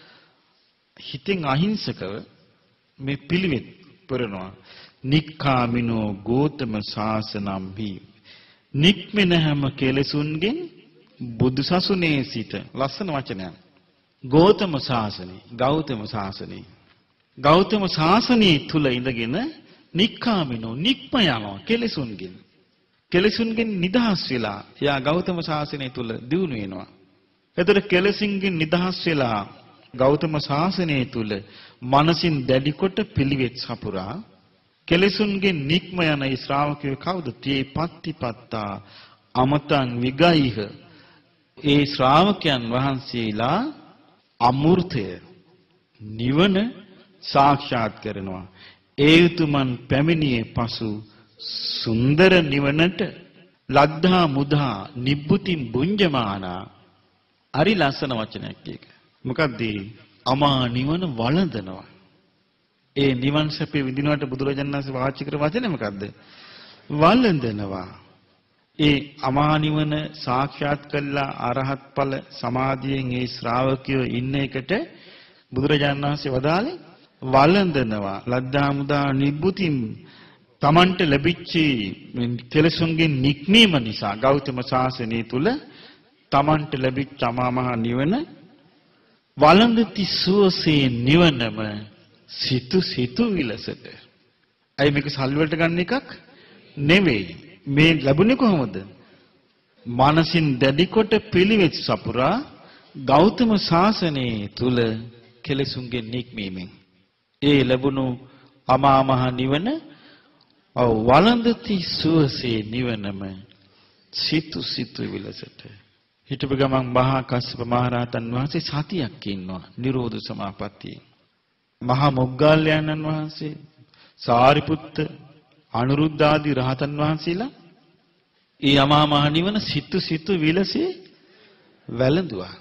හිතෙන් අහිංසකව මේ පිළිවෙත් පුරනවා. "නික්ඛාමිනෝ ගෝතම ශාසනම්හි." නික්මෙන හැම කෙලෙසුන්ගෙන් බුදු සසුනේ සිට. ලස්සන වචනයක්. ගෝතම ශාසනය, ගෞතම ශාසනය. ගෞතම ශාසනය තුල ඉඳගෙන නික්ඛාමිනෝ නික්ම යනවා කෙලෙසුන්ගෙන්. කෙලෙසුන්ගෙන් නිදහස් වෙලා එයා ගෞතම ශාසනය තුල දියුණු වෙනවා. එතකොට කෙලෙසින්ගෙන් නිදහස් වෙලා ගෞතම ශාසනය තුල මනසින් දැඩි කොට පිළිවෙත් සපුරා කෙලෙසුන්ගෙන් නික්ම යන ඒ ශ්‍රාවකයෝ කවුද? තේ පත්තිපත්තා අමතං විගයිහ. ඒ ශ්‍රාවකයන් වහන්සේලා අමෘතය නිවන සාක්ෂාත් කරනවා. ඒ උතුමන් පැමිණියේ පසු සුන්දර නිවනට ලද්ධා මුදා නිබ්බුතින් බුඤ්ජමානා. හරි ලස්සන වචනයක් ඒක. මොකක්ද? අමා නිවන වළඳනවා. ඒ නිවන් සැපේ විඳිනවට බුදුරජාණන් වහන්සේ වාචික කර වචනේ මොකද්ද? වළඳනවා. ඒ අමා නිවන සාක්ෂාත් කළා අරහත් ඵල සමාධියෙන් ඒ ශ්‍රාවකයෝ ඉන්න එකට බුදුරජාණන් වහන්සේ වදාළේ වළඳනවා. ලද්දා මුදා නිබ්බුතින් තමන්ට ලැබිච්ච කෙලෙසුන්ගෙන් නික්මීම නිසා ගෞතම සාසනය තුල තමන්ට ලැබිච්ච අමා මහ නිවන වළඳති සුවසේ නිවනම සිතු සිතු විලසට. අයි මේක සල් වලට ගන්න එකක් නෙවෙයි. මේ ලැබුණේ කොහොමද? මානසින් දැඩි කොට පිළිවෙත් සපුරා ගෞතම සාසනයේ තුල කෙලෙසුන්ගෙන් නික්මීමෙන් ඒ ලැබුණු අමා මහ නිවන වළඳති සුවසේ නිවනම සිතු සිතු විලසට. හිටපු ගමන් මහා කස්සප මහ රහතන් වහන්සේ සතියක් ඉන්නවා නිරෝධ සමාපත්තියේ. මහා මොග්ගල්ලානන් වහන්සේ, සාරිපුත්ත, අනුරුද්ධ ආදී රහතන් වහන්සේලා ඒ අමා මහ නිවන සිතු සිතු විලසේ වැළඳුවා.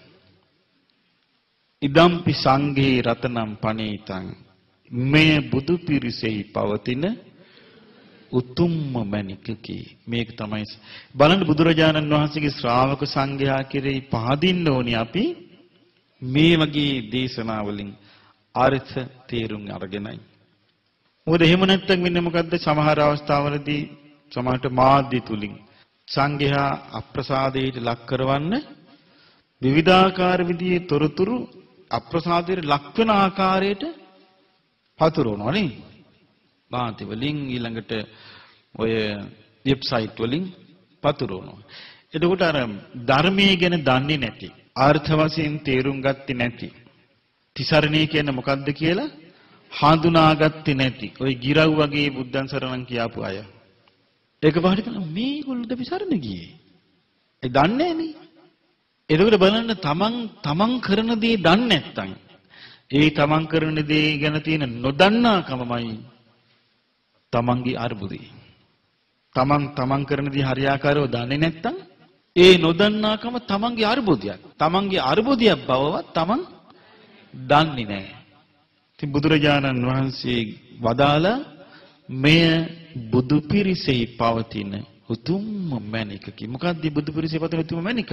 ඉදම්පි සංඝේ රතනම් පනේතං. මේ බුදු පිරිසෙහි පවතින උතුම්ම මණිකකි. මේක තමයි බලන්න බුදුරජාණන් වහන්සේගේ ශ්‍රාවක සංඝයා කෙරෙහි පහදින්න ඕනි අපි මේ වගේ දේශනා වලින් අර්ථ තේරුම් අරගෙනයි. මොකද එහෙම නැත්නම් වෙන්නේ මොකද්ද? සමහර අවස්ථාවලදී සමහරට මාධ්‍ය තුලින් සංඝයා අප්‍රසාදයට ලක් කරවන්න විවිධාකාර විදිහේ තොරතුරු අප්‍රසාදයට ලක් වෙන ආකාරයට පතුරවනවා නේ. වාන්ති වලින් ඊළඟට ඔය වෙබ්සයිට් වලින් පතුරවනවා. එතකොට අර ධර්මයේ ගැන දන්නේ නැති, අර්ථ වශයෙන් තේරුම් ගත්තේ නැති, තිසරණේ කියන්නේ මොකද්ද කියලා හඳුනාගත්තේ නැති, ඔය ගිරව් වගේ බුද්ධං සරණං කියාපු අය. ඒක පහට බලන්න මේගොල්ලෝ දෙපිසරණ ගියේ. ඒ දන්නේ නැනේ. එතකොට බලන්න තමන් කරන දේ දන්නේ නැත්නම් ඒ තමන් කරන දේ ගැන තියෙන නොදන්නාකමයි තමන්ගේ අර්බුදේ. තමන් කරන දේ හරියාකාරව දන්නේ නැත්නම් ඒ නොදන්නාකම තමන්ගේ අර්බුදයක්. තමන්ගේ අර්බුදයක් බවවත් තමන් දන්නේ නැහැ. ඉතින් බුදුරජාණන් වහන්සේ වදාලා මෙය බුදු පිරිසෙහි පවතින උතුම්ම මැණිකකි. මොකක්ද බුදු පිරිසෙහි පවතින උතුම්ම මැණික?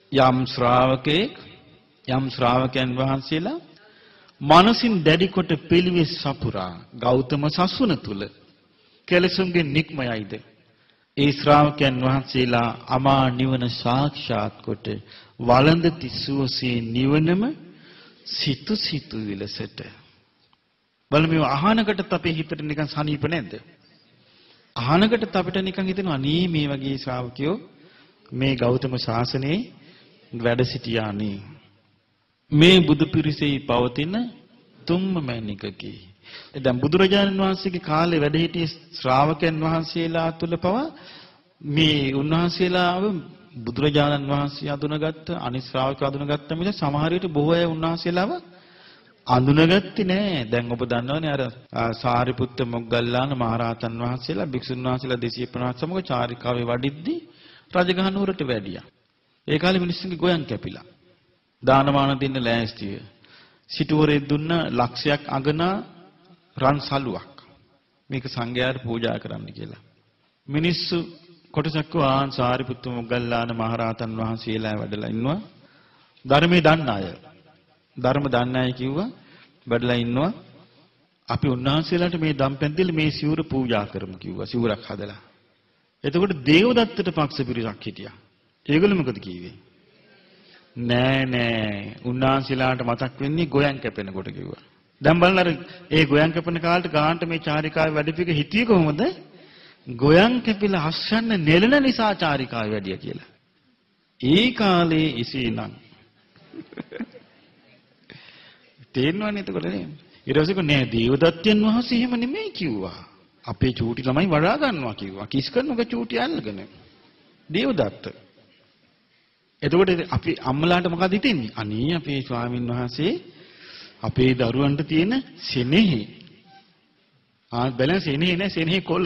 යම් ශ්‍රාවකයන් වහන්සේලා මනසින් දැඩි කොට පිළිවෙස් සපුරා ගෞතම සසුන තුල කෙලෙසුන්ගේ නික්මයයිද ඒ ශ්‍රාවකයන් වහන්සේලා අමා නිවන සාක්ෂාත් කොට වළඳ තිස්සුවසේ නිවනම සිතු සිතු විලසට. බලමු අහනකටත් අපේ හිතට නිකන් සනීප නැද්ද? අහනකටත් අපිට නිකන් හිතෙනවා අනේ මේ වගේ ශ්‍රාවකයෝ මේ ගෞතම ශාසනයේ වැඩ සිටියානේ. මේ බුදු පිරිසෙහි පවතින තුම්ම මැණිකකි. දැන් බුදුරජාණන් වහන්සේගේ කාලේ වැඩ සිටි ශ්‍රාවකයන් වහන්සේලා තුල පවා මේ උන්වහන්සේලාව බුදුරජාණන් වහන්සේ අඳුනගත්ත අනිත් ශ්‍රාවකයෝ අඳුනගත්ත මිස සමහර විට බොහෝ අය උන්වහන්සේලාව අඳුනගත්තේ නෑ. දැන් ඔබ දන්නවනේ අර සාරිපුත්ත මොග්ගල්ලාන මහරහතන් වහන්සේලා භික්ෂුන් වහන්සේලා 250 සමග චාරිකාවේ වඩිද්දී රජගහ නුවරට වැඩියා. ඒ කාලේ මිනිස්සුන්ගේ ගෝයන් කැපිලා. දානමාන දෙන්න ලෑස්තිය. සිටුවරේ දුන්න ලක්ෂයක් අගනා රන් සලුවක්. මේක සංඝයාට පූජා කරන්න කියලා. මිනිස්සු කොටසක් ආන් සාරිපුත්ත මොග්ගල්ලාන මහරහතන් වහන්සේලා වැඩලා ඉන්නවා. ධර්මයේ දන්න අය. ධර්ම දන්න අය කිව්වා වැඩලා ඉන්නවා. අපි උන්වහන්සේලාට මේ දම්පැන් දෙල මේ සිවුර පූජා කරමු කිව්වා. සිවුරක් හදලා. එතකොට දේවදත්තට පක්ෂ පිරිසක් හිටියා. ඒගොල්ලෝ මොකද කිව්වේ? නෑ උන්වහන්සේලාට මතක් වෙන්නේ ගෝයන් කැපෙනකොට කිව්වා. දැන් බලන්න අර ඒ ගෝයන් කැපෙන කාලේට ගාන්ට මේ චාරිකාවේ වැඩිපික හිටියේ කොහොමද? ගෝයන් කැපිලා අස්සන්න නෙලන නිසා චාරිකාවේ වැඩිය කියලා. ඒ කාලේ ඉසීනම් තේරෙනවනේ එතකොට නේ. ඊට පස්සේ නෑ දේවදත්තයන් වහන්සේ එහෙම නෙමෙයි කිව්වා. අපේ චූටි ළමයි වඩා ගන්නවා කිව්වා. කිස් කරනක චූටි අල්ලගෙන. දේවදත්ත. එතකොට අපි අම්මලාට මොකද හිතෙන්නේ? අනේ අපේ ස්වාමින් වහන්සේ අපේ දරුවන්ට තියෙන සෙනෙහි. බලන්න සෙනෙහි නෑ සෙනෙහි කොළ.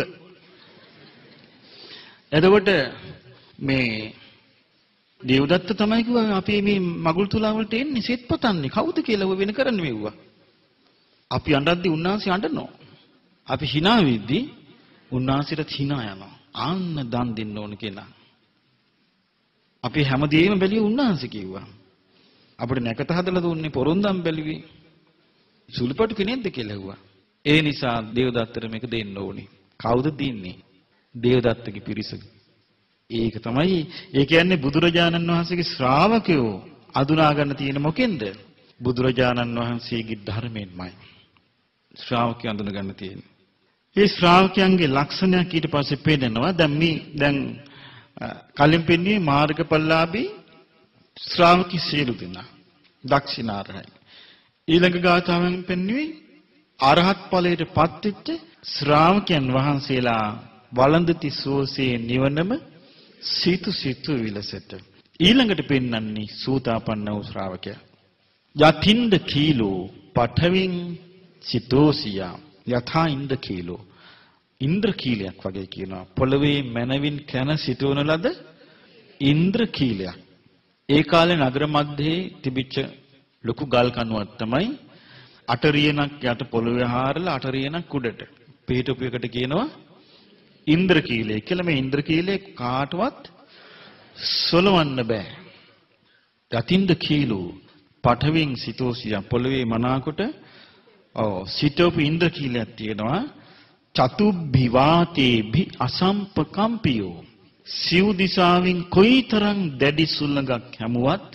එතකොට මේ දේවදත්ත තමයි කිව්වා අපි මේ මගුල් තුලා වලට එන්නේ සෙත් පතන්නේ කවුද කියලා වෙන කරන්න මෙව්වා. අපි අඬද්දි උන්වහන්සේ අඬනවා. අපි hina වෙද්දි උන්වහන්සේට hina යනවා. ආන්න දන් දෙන්න ඕන කියලා. අපි හැමදේම බැලුවේ උන්වහන්සේ කිව්වා. අපිට නැකත හදලා දුන්නේ පොරොන්දම් බැලුවේ. සුළුපටු කෙනෙක්ද කියලා ඇහුවා. ඒ නිසා දේවදත්තට මේක දෙන්න ඕනේ. කවුද දෙන්නේ? දේවදත්තගේ පිරිස. ඒක තමයි ඒ කියන්නේ බුදුරජාණන් වහන්සේගේ ශ්‍රාවකයෝ අඳුනා ගන්න තියෙන මොකෙන්ද? බුදුරජාණන් වහන්සේගේ ධර්මයෙන්මයි. ශ්‍රාවකයෝ අඳුන ගන්න තියෙන්නේ. ඒ ශ්‍රාවකයන්ගේ ලක්ෂණයක් ඊට පස්සේ පේනවා. දැන් කලින් පෙන්වන්නේ මාර්ගඵලලාභී ශ්‍රාවකී සියලු දෙනා දක්ෂිනාරහයි. ඊළඟ ගාථාවෙන් පෙන්වන්නේ අරහත් ඵලයට පත්වෙච්ච ශ්‍රාවකයන් වහන්සේලා වළඳති සෝසේ නිවනම සිතු සිතු විලසට. ඊළඟට පෙන්වන්නේ සූතාපන්න වූ ශ්‍රාවකයා. යතින්ද කීලෝ පඨවින් සිතෝසියා යථා ඉන්ද කීලෝ ඉන්ද්‍ර කීලයක් වගේ කියනවා. පොළවේ මනවින් කන සිටවන ලද ඉන්ද්‍ර කීලයක්. ඒ කාලේ නගර මැදේ තිබිච්ච ලොකු ගල් කණුවක් තමයි අටරියනක් යට පොළවේ හාරලා අටරියනක් උඩට පිටුපු එකට කියනවා ඉන්ද්‍ර කීලය කියලා. මේ ඉන්ද්‍ර කීලය කාටවත් සොලවන්න බෑ. යතින්ද කීලෝ පඨවින් සිතෝසියා පොළවේ මනාකොට සිටවපු ඉන්ද්‍ර කීලයක් තියෙනවා. චතුබ්බිවාතේභි අසම්පකම්පියෝ සිව් දිසාවෙන් කොයිතරම් දැඩි සුළඟක් හැමුවත්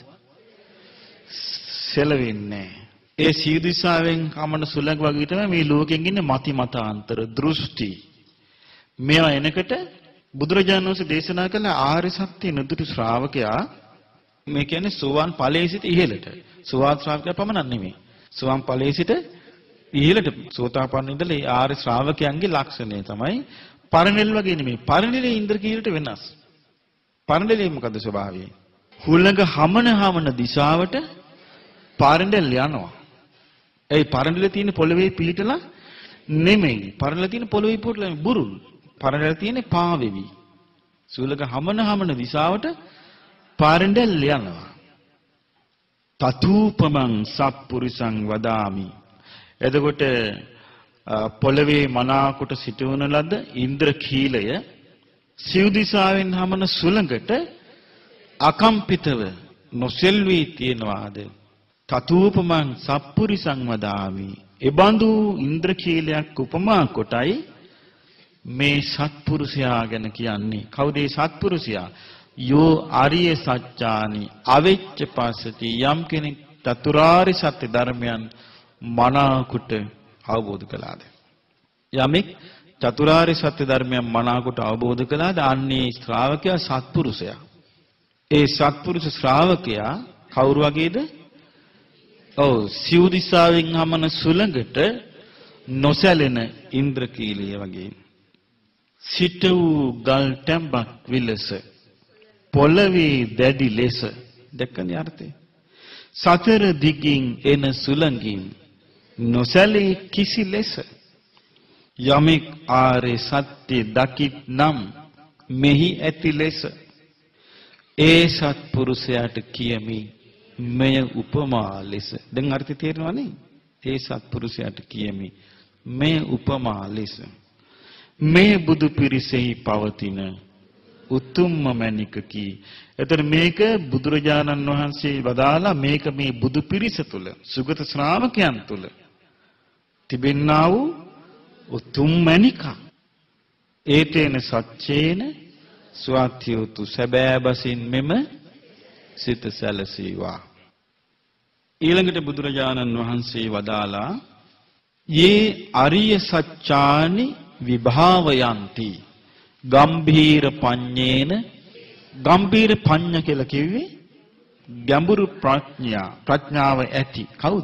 සෙලවෙන්නේ. ඒ සිව් දිසාවෙන් කමන සුළඟ වගේ තමයි මේ ලෝකෙන් ඉන්නේ මති මතාන්තර දෘෂ්ටි. මේවා එනකට බුදුරජාණන් වහන්සේ දේශනා කළ ආර්ය සත්‍ය නුදුටු ශ්‍රාවකයා මේ කියන්නේ සෝවාන් ඵලයේ සිට ඉහළට. සෝවාන් ශ්‍රාවකයා පමණක් නෙමෙයි. සෝවාන් ඵලයේ සිට ඉහළට සෝතාපන්න ඉඳලා ඒ ආර්ය ශ්‍රාවකයන්ගේ ලක්ෂණය තමයි පරණෙල් වගේ නෙමෙයි. පරණෙලේ ඉන්ද්‍රකීලට වෙනස්. පරණෙලේ මොකද ස්වභාවය? හුළඟ හමන දිශාවට පරණෙල් යනවා. ඒ පරණෙලේ තියෙන පොළවේ පිහිටලා නෙමෙයි. පරණෙලේ තියෙන පොළවේ පිහිටලා බුරුල්. පරණෙලේ තියෙන පාවෙවි. සුළඟ හමන දිශාවට පරණෙල් යනවා. තතූපමං සප්පුරිසං වදාමි. එතකොට පොළවේ මනාකොට සිටවන ලද ඉන්ද්‍රකීලය සිව් දිසාවෙන් හමන සුළඟට අකම්පිතව නොසෙල්වී තියනවාද? තතූපමං සප්පුරිසං වදාමි. එබඳු ඉන්ද්‍රකීලයක් උපමා කොටයි මේ සත්පුරුෂයා ගැන කියන්නේ. කවුද මේ සත්පුරුෂයා? යෝ ආර්ය සත්‍යානි අවෙච්ච පස්සති. යම් කෙනෙක් චතුරාර්ය සත්‍ය ධර්මයන් මනාකොට අවබෝධ කළාද? යමෙක් චතුරාර්ය සත්‍ය ධර්මයන් මනාකොට අවබෝධ කළාද? අන්නේ ශ්‍රාවකයා සත්පුරුෂයා. ඒ සත්පුරුෂ ශ්‍රාවකයා කවුරු වගේද? ඔව්, සිව් දිසාවෙන් හමන සුළඟට නොසැලෙන ඉන්ද්‍රකීලිය වගේ. සිට වූ ගල් තැඹක් විලස පොළවේ දැඩි ලෙස. දැක්කනේ අර්ථය. සතර දිගින් එන සුළඟින් නොසැලී කිසි ලෙස. යමෙක් ආර්ය සත්‍ය දකිත් නම් මෙහි ඇති ලෙස. ඒ සත්පුරුෂයාට කියමි මෙය උපමා ලෙස. දැන් අර්ථය තේරෙනව නේ? ඒ සත්පුරුෂයාට කියමි මෙය උපමා ලෙස. මේ බුදු පිරිසෙහි පවතින උතුම්ම මැණිකකි. එතන මේක බුදුරජාණන් වහන්සේ වදාලා මේක මේ බුදු පිරිස තුල සුගත ශ්‍රාවකයන් තුල තිබෙන්නා වූ උතුම් මැණිකක්. ඒතේන සච්චේන ස්වාත්‍යෝතු සැබෑ බසින් මෙම සිත සැලසීවා. ඊළඟට බුදුරජාණන් වහන්සේ වදාලා යේ අරිය සච්චානි විභාවයන්ති ගම්භීර පඤ්ඤේන. ගම්භීර පඤ්ඤ කියලා කිව්වේ ගැඹුරු ප්‍රඥාව ඇති. කවුද?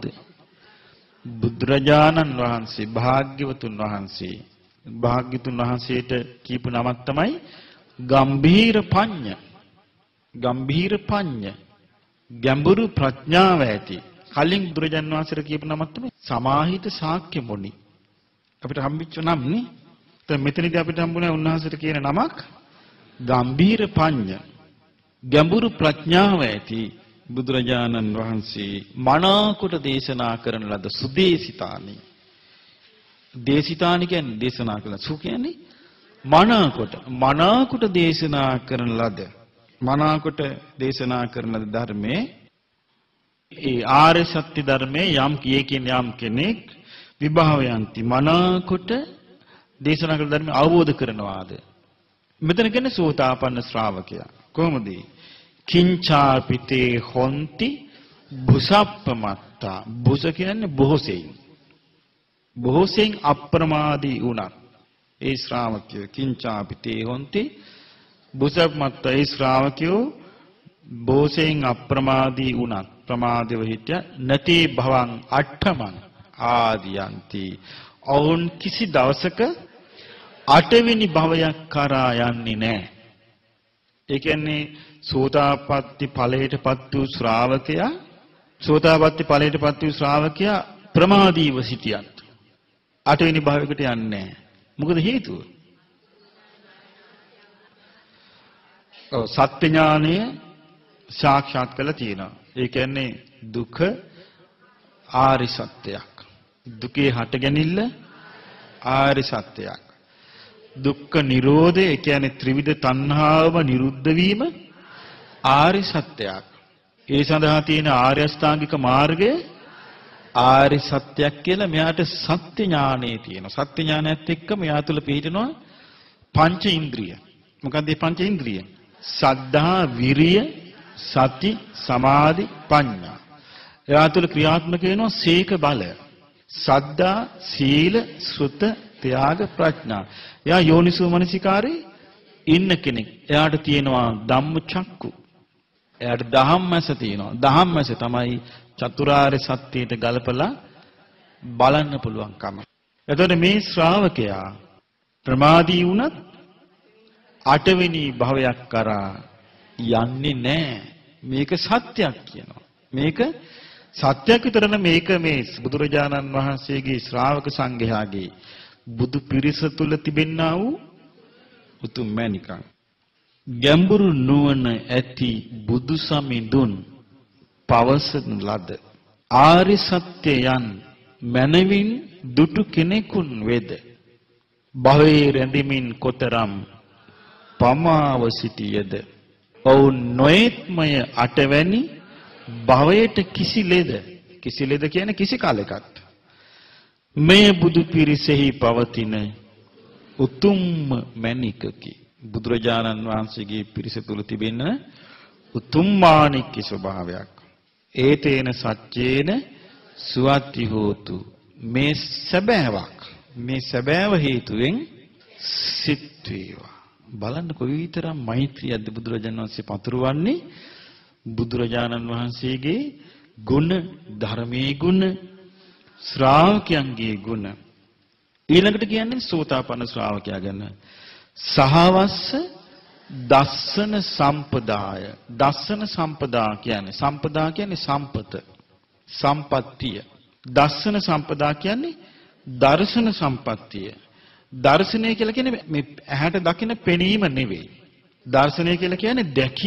බුදුරජාණන් වහන්සේ, භාග්‍යවතුන් වහන්සේ. භාග්‍යවතුන් වහන්සේට කියපු නමක් තමයි ගම්භීර පඤ්ඤ. ගම්භීර පඤ්ඤ ගැඹුරු ප්‍රඥාව ඇති. කලින් බුදුරජාණන් වහන්සේට කියපු නමක් තමයි සමාහිත ශාක්‍ය මුනි. අපිට හම්බෙච්ච නම නේ. දැන් මෙතනදී අපිට හම්බුනේ උන්වහන්සේට කියන නමක් ගම්භීර පඤ්ඤ ගැඹුරු ප්‍රඥාව ඇති බුදුරජාණන් වහන්සේ මනාකොට දේශනා කරන ලද සුදේශිතානි. දේශිතානි කියන්නේ දේශනා කළ සු කියන්නේ මනාකොට දේශනා කරන ලද මනාකොට දේශනා කරන ලද ධර්මයේ ඒ ආර්ය සත්‍ය ධර්මයේ යම් කෙනෙක් විභාවයන්ති මනාකොට දේශනා කළ ධර්ම අවබෝධ කරනවාද? මෙතන කියන්නේ සෝතාපන්න ශ්‍රාවකයා. කොහොමද? කිංචාපිතේ හොන්ති බුසප්පමත්තා. බුස කියන්නේ බොහෝසෙයින් අප්‍රමාදී වුණත් ඒ ශ්‍රාවකයෝ කිංචාපිතේ හොන්ති බුසප්පමත්තා. ඒ ශ්‍රාවකයෝ බොහෝසෙයින් අප්‍රමාදී වුණත් ප්‍රමාදව හිටිය නැති භවං අට්ඨමං ආදියන්ති. ඔවුන් කිසි දවසක අටවෙනි භවයක් කරා යන්නේ නැහැ. ඒ කියන්නේ සෝතාපට්ටි ඵලයටපත් වූ ශ්‍රාවකයා ප්‍රමාදීව සිටියත් අටවෙනි භවයකට යන්නේ නැහැ. මොකද හේතුව? සත්‍ය ඥානය සාක්ෂාත් කරලා තියෙනවා. ඒ කියන්නේ දුක ආරි සත්‍යයක්. දුකේ හටගැනිල්ල ආරි සත්‍යයක්. දුක්ඛ නිරෝධය ඒ කියන්නේ ත්‍රිවිධ තණ්හාවම නිරුද්ධ වීම ආරි සත්‍යයක්. ඒ සඳහා තියෙන ආර්ය අෂ්ටාංගික මාර්ගය ආරි සත්‍යයක් කියලා මෙයාට සත්‍ය ඥානෙ තියෙනවා. සත්‍ය ඥානයත් එක්ක මෙයා තුළ පිහිටනවා පංච ඉන්ද්‍රිය. මොකක්ද මේ පංච ඉන්ද්‍රිය? සද්ධා, විරිය, සති, සමාධි, ප්‍රඥා. එයා තුළ ක්‍රියාත්මක වෙනවා සීක බලය. සද්ධා, සීල, සුත, ත්‍යාග, ප්‍රඥා. එයා යෝනිසෝ මනසිකාරේ ඉන්න කෙනෙක්. එයාට තියෙනවා ධම්මචක්කු. එයාට ධම්මස තියෙනවා. ධම්මස තමයි චතුරාර්ය සත්‍යයට ගලපලා බලන්න පුළුවන්කම. එතකොට මේ ශ්‍රාවකයා ප්‍රමාදී වුණත් අටවෙනි භවයක් කරා යන්නේ නැහැ. මේක සත්‍යයක් කියනවා. මේක සත්‍යයක් විතරන මේක මේ බුදුරජාණන් වහන්සේගේ ශ්‍රාවක සංඝයාගේ බුදු පිරිස තුල තිබෙන්නා වූ උතුම් මැණිකක්. ගැඹුරු නුවණ ඇති බුදු සමිඳුන් පවසන ලද ආර්ය සත්‍යයන් මනවින් දුටු කෙනෙකුන් වේද භවයේ රැඳෙමින් කොතරම් පමාව සිටියද ඔවුන් නොයෙත්මය අටවැනි භවයට කිසිලෙද කියන්නේ කිසි කාලයකට මේ බුදු පිරිසෙහි පවතින උතුම් මණිකකි බුදුරජාණන් වහන්සේගේ පිරිස තුල තිබෙන උතුම් මාණික්‍ය ස්වභාවයක් ඒතේන සච්චේන සුවත්ති හෝතු මේ සැබෑව හේතුවෙන් සිත් වේවා බලන්න කොයිතරම් මෛත්‍රියක්ද බුදුරජාණන් වහන්සේ පතුරවන්නේ බුදුරජාණන් වහන්සේගේ ගුණ ධර්මයේ ගුණ ශ්‍රාවකයන්ගේ ගුණ ඊළඟට කියන්නේ සෝතාපන්න ශ්‍රාවකයා ගැන සහවස්ස දස්සන සම්පදාය දස්සන සම්පදා කියන්නේ සම්පත සම්පත්තිය දස්සන සම්පදා කියන්නේ දර්ශන සම්පත්තිය දර්ශනය කියලා කියන්නේ මේ ඇහැට දකින පෙනීම නෙවෙයි දර්ශනය කියලා කියන්නේ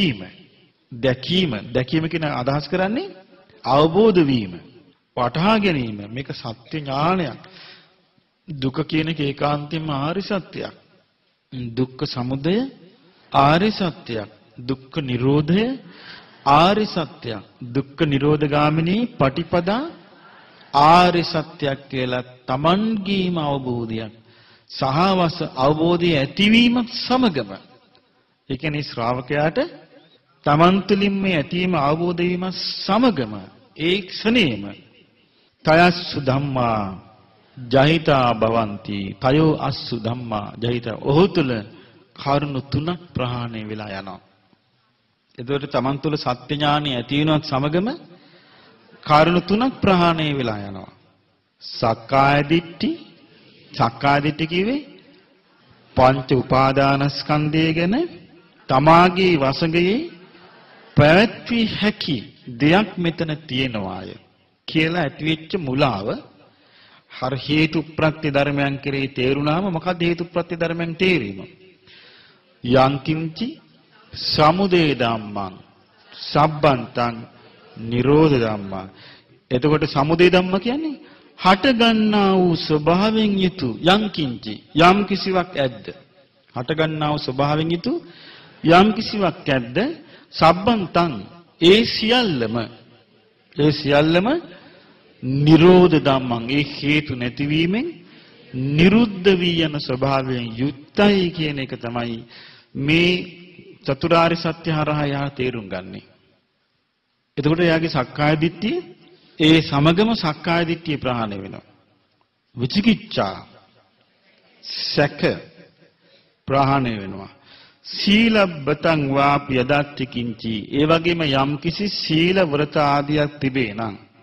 දැකීම කියන අදහස් කරන්නේ අවබෝධ වීම වටහා ගැනීම මේක සත්‍ය ඥානයක් දුක කියන එක ඒකාන්තයෙන්ම ආර්ය සත්‍යයක් දුක්ඛ සමුදය ආර්ය සත්‍යයක් දුක්ඛ නිරෝධය ආර්ය සත්‍යයක් දුක්ඛ නිරෝධගාමිනී පටිපදා ආර්ය සත්‍යයක් කියලා Tamanගේම අවබෝධයක් සහවස අවබෝධය ඇතිවීමත් සමගම ඒ කියන්නේ ශ්‍රාවකයාට Taman තුලින් මේ ඇතිවීම අවබෝධ වීම සමගම ඒ ක්ෂණේම තයස්සු ධම්මා ජහිතා භවಂತಿ තයෝ අස්සු ධම්මා ජහිතා ඔහු තුල කරුණු තුනක් ප්‍රහාණය වෙලා යනවා එතකොට Taman තුල සත්‍ය ඥානෙ ඇති වෙනවත් සමගම කරුණු තුනක් ප්‍රහාණය වෙලා යනවා සක්කාය දිට්ඨි කිව්වේ පංච උපාදානස්කන්ධය ගැන තමාගේ වසඟයේ පැවැත්වී හැකි දෙයක් මෙතන තියෙනවාය කියලා ඇතිවෙච්ච මුලාව හර හේතු ප්‍රත්‍ය ධර්මයන් කෙරෙහි තේරුණාම මොකක්ද හේතු ප්‍රත්‍ය ධර්මයන් තේරීම යංකින්චි සමුදය ධම්මං සබ්බන්තං නිරෝධ ධම්මං එතකොට සමුදය ධම්ම කියන්නේ හට ගන්නා වූ ස්වභාවයෙන් යුතු යංකින්චි යම් කිසිවක් ඇද්ද හට ගන්නා වූ ස්වභාවයෙන් යුතු යම් කිසිවක් ඇද්ද සබ්බන්තං ඒ සියල්ලම නිරෝධ ධම්මං ඒ හේතු නැතිවීමෙන් නිරුද්ධ වී යන ස්වභාවයෙන් යුක්තයි කියන එක තමයි මේ චතුරාර්ය සත්‍ය හරහා යා තේරුම් ගන්නේ. එතකොට යාගේ සක්කාය දිට්ඨිය ඒ සමගම සක්කාය දිට්ඨිය ප්‍රහාණය වෙනවා. විචිකිච්ඡා සැක ප්‍රහාණය වෙනවා. සීලබ්බතං වාපි යදත්ති කිංචි ඒ වගේම යම් කිසි සීල වෘත ආදියක් තිබේ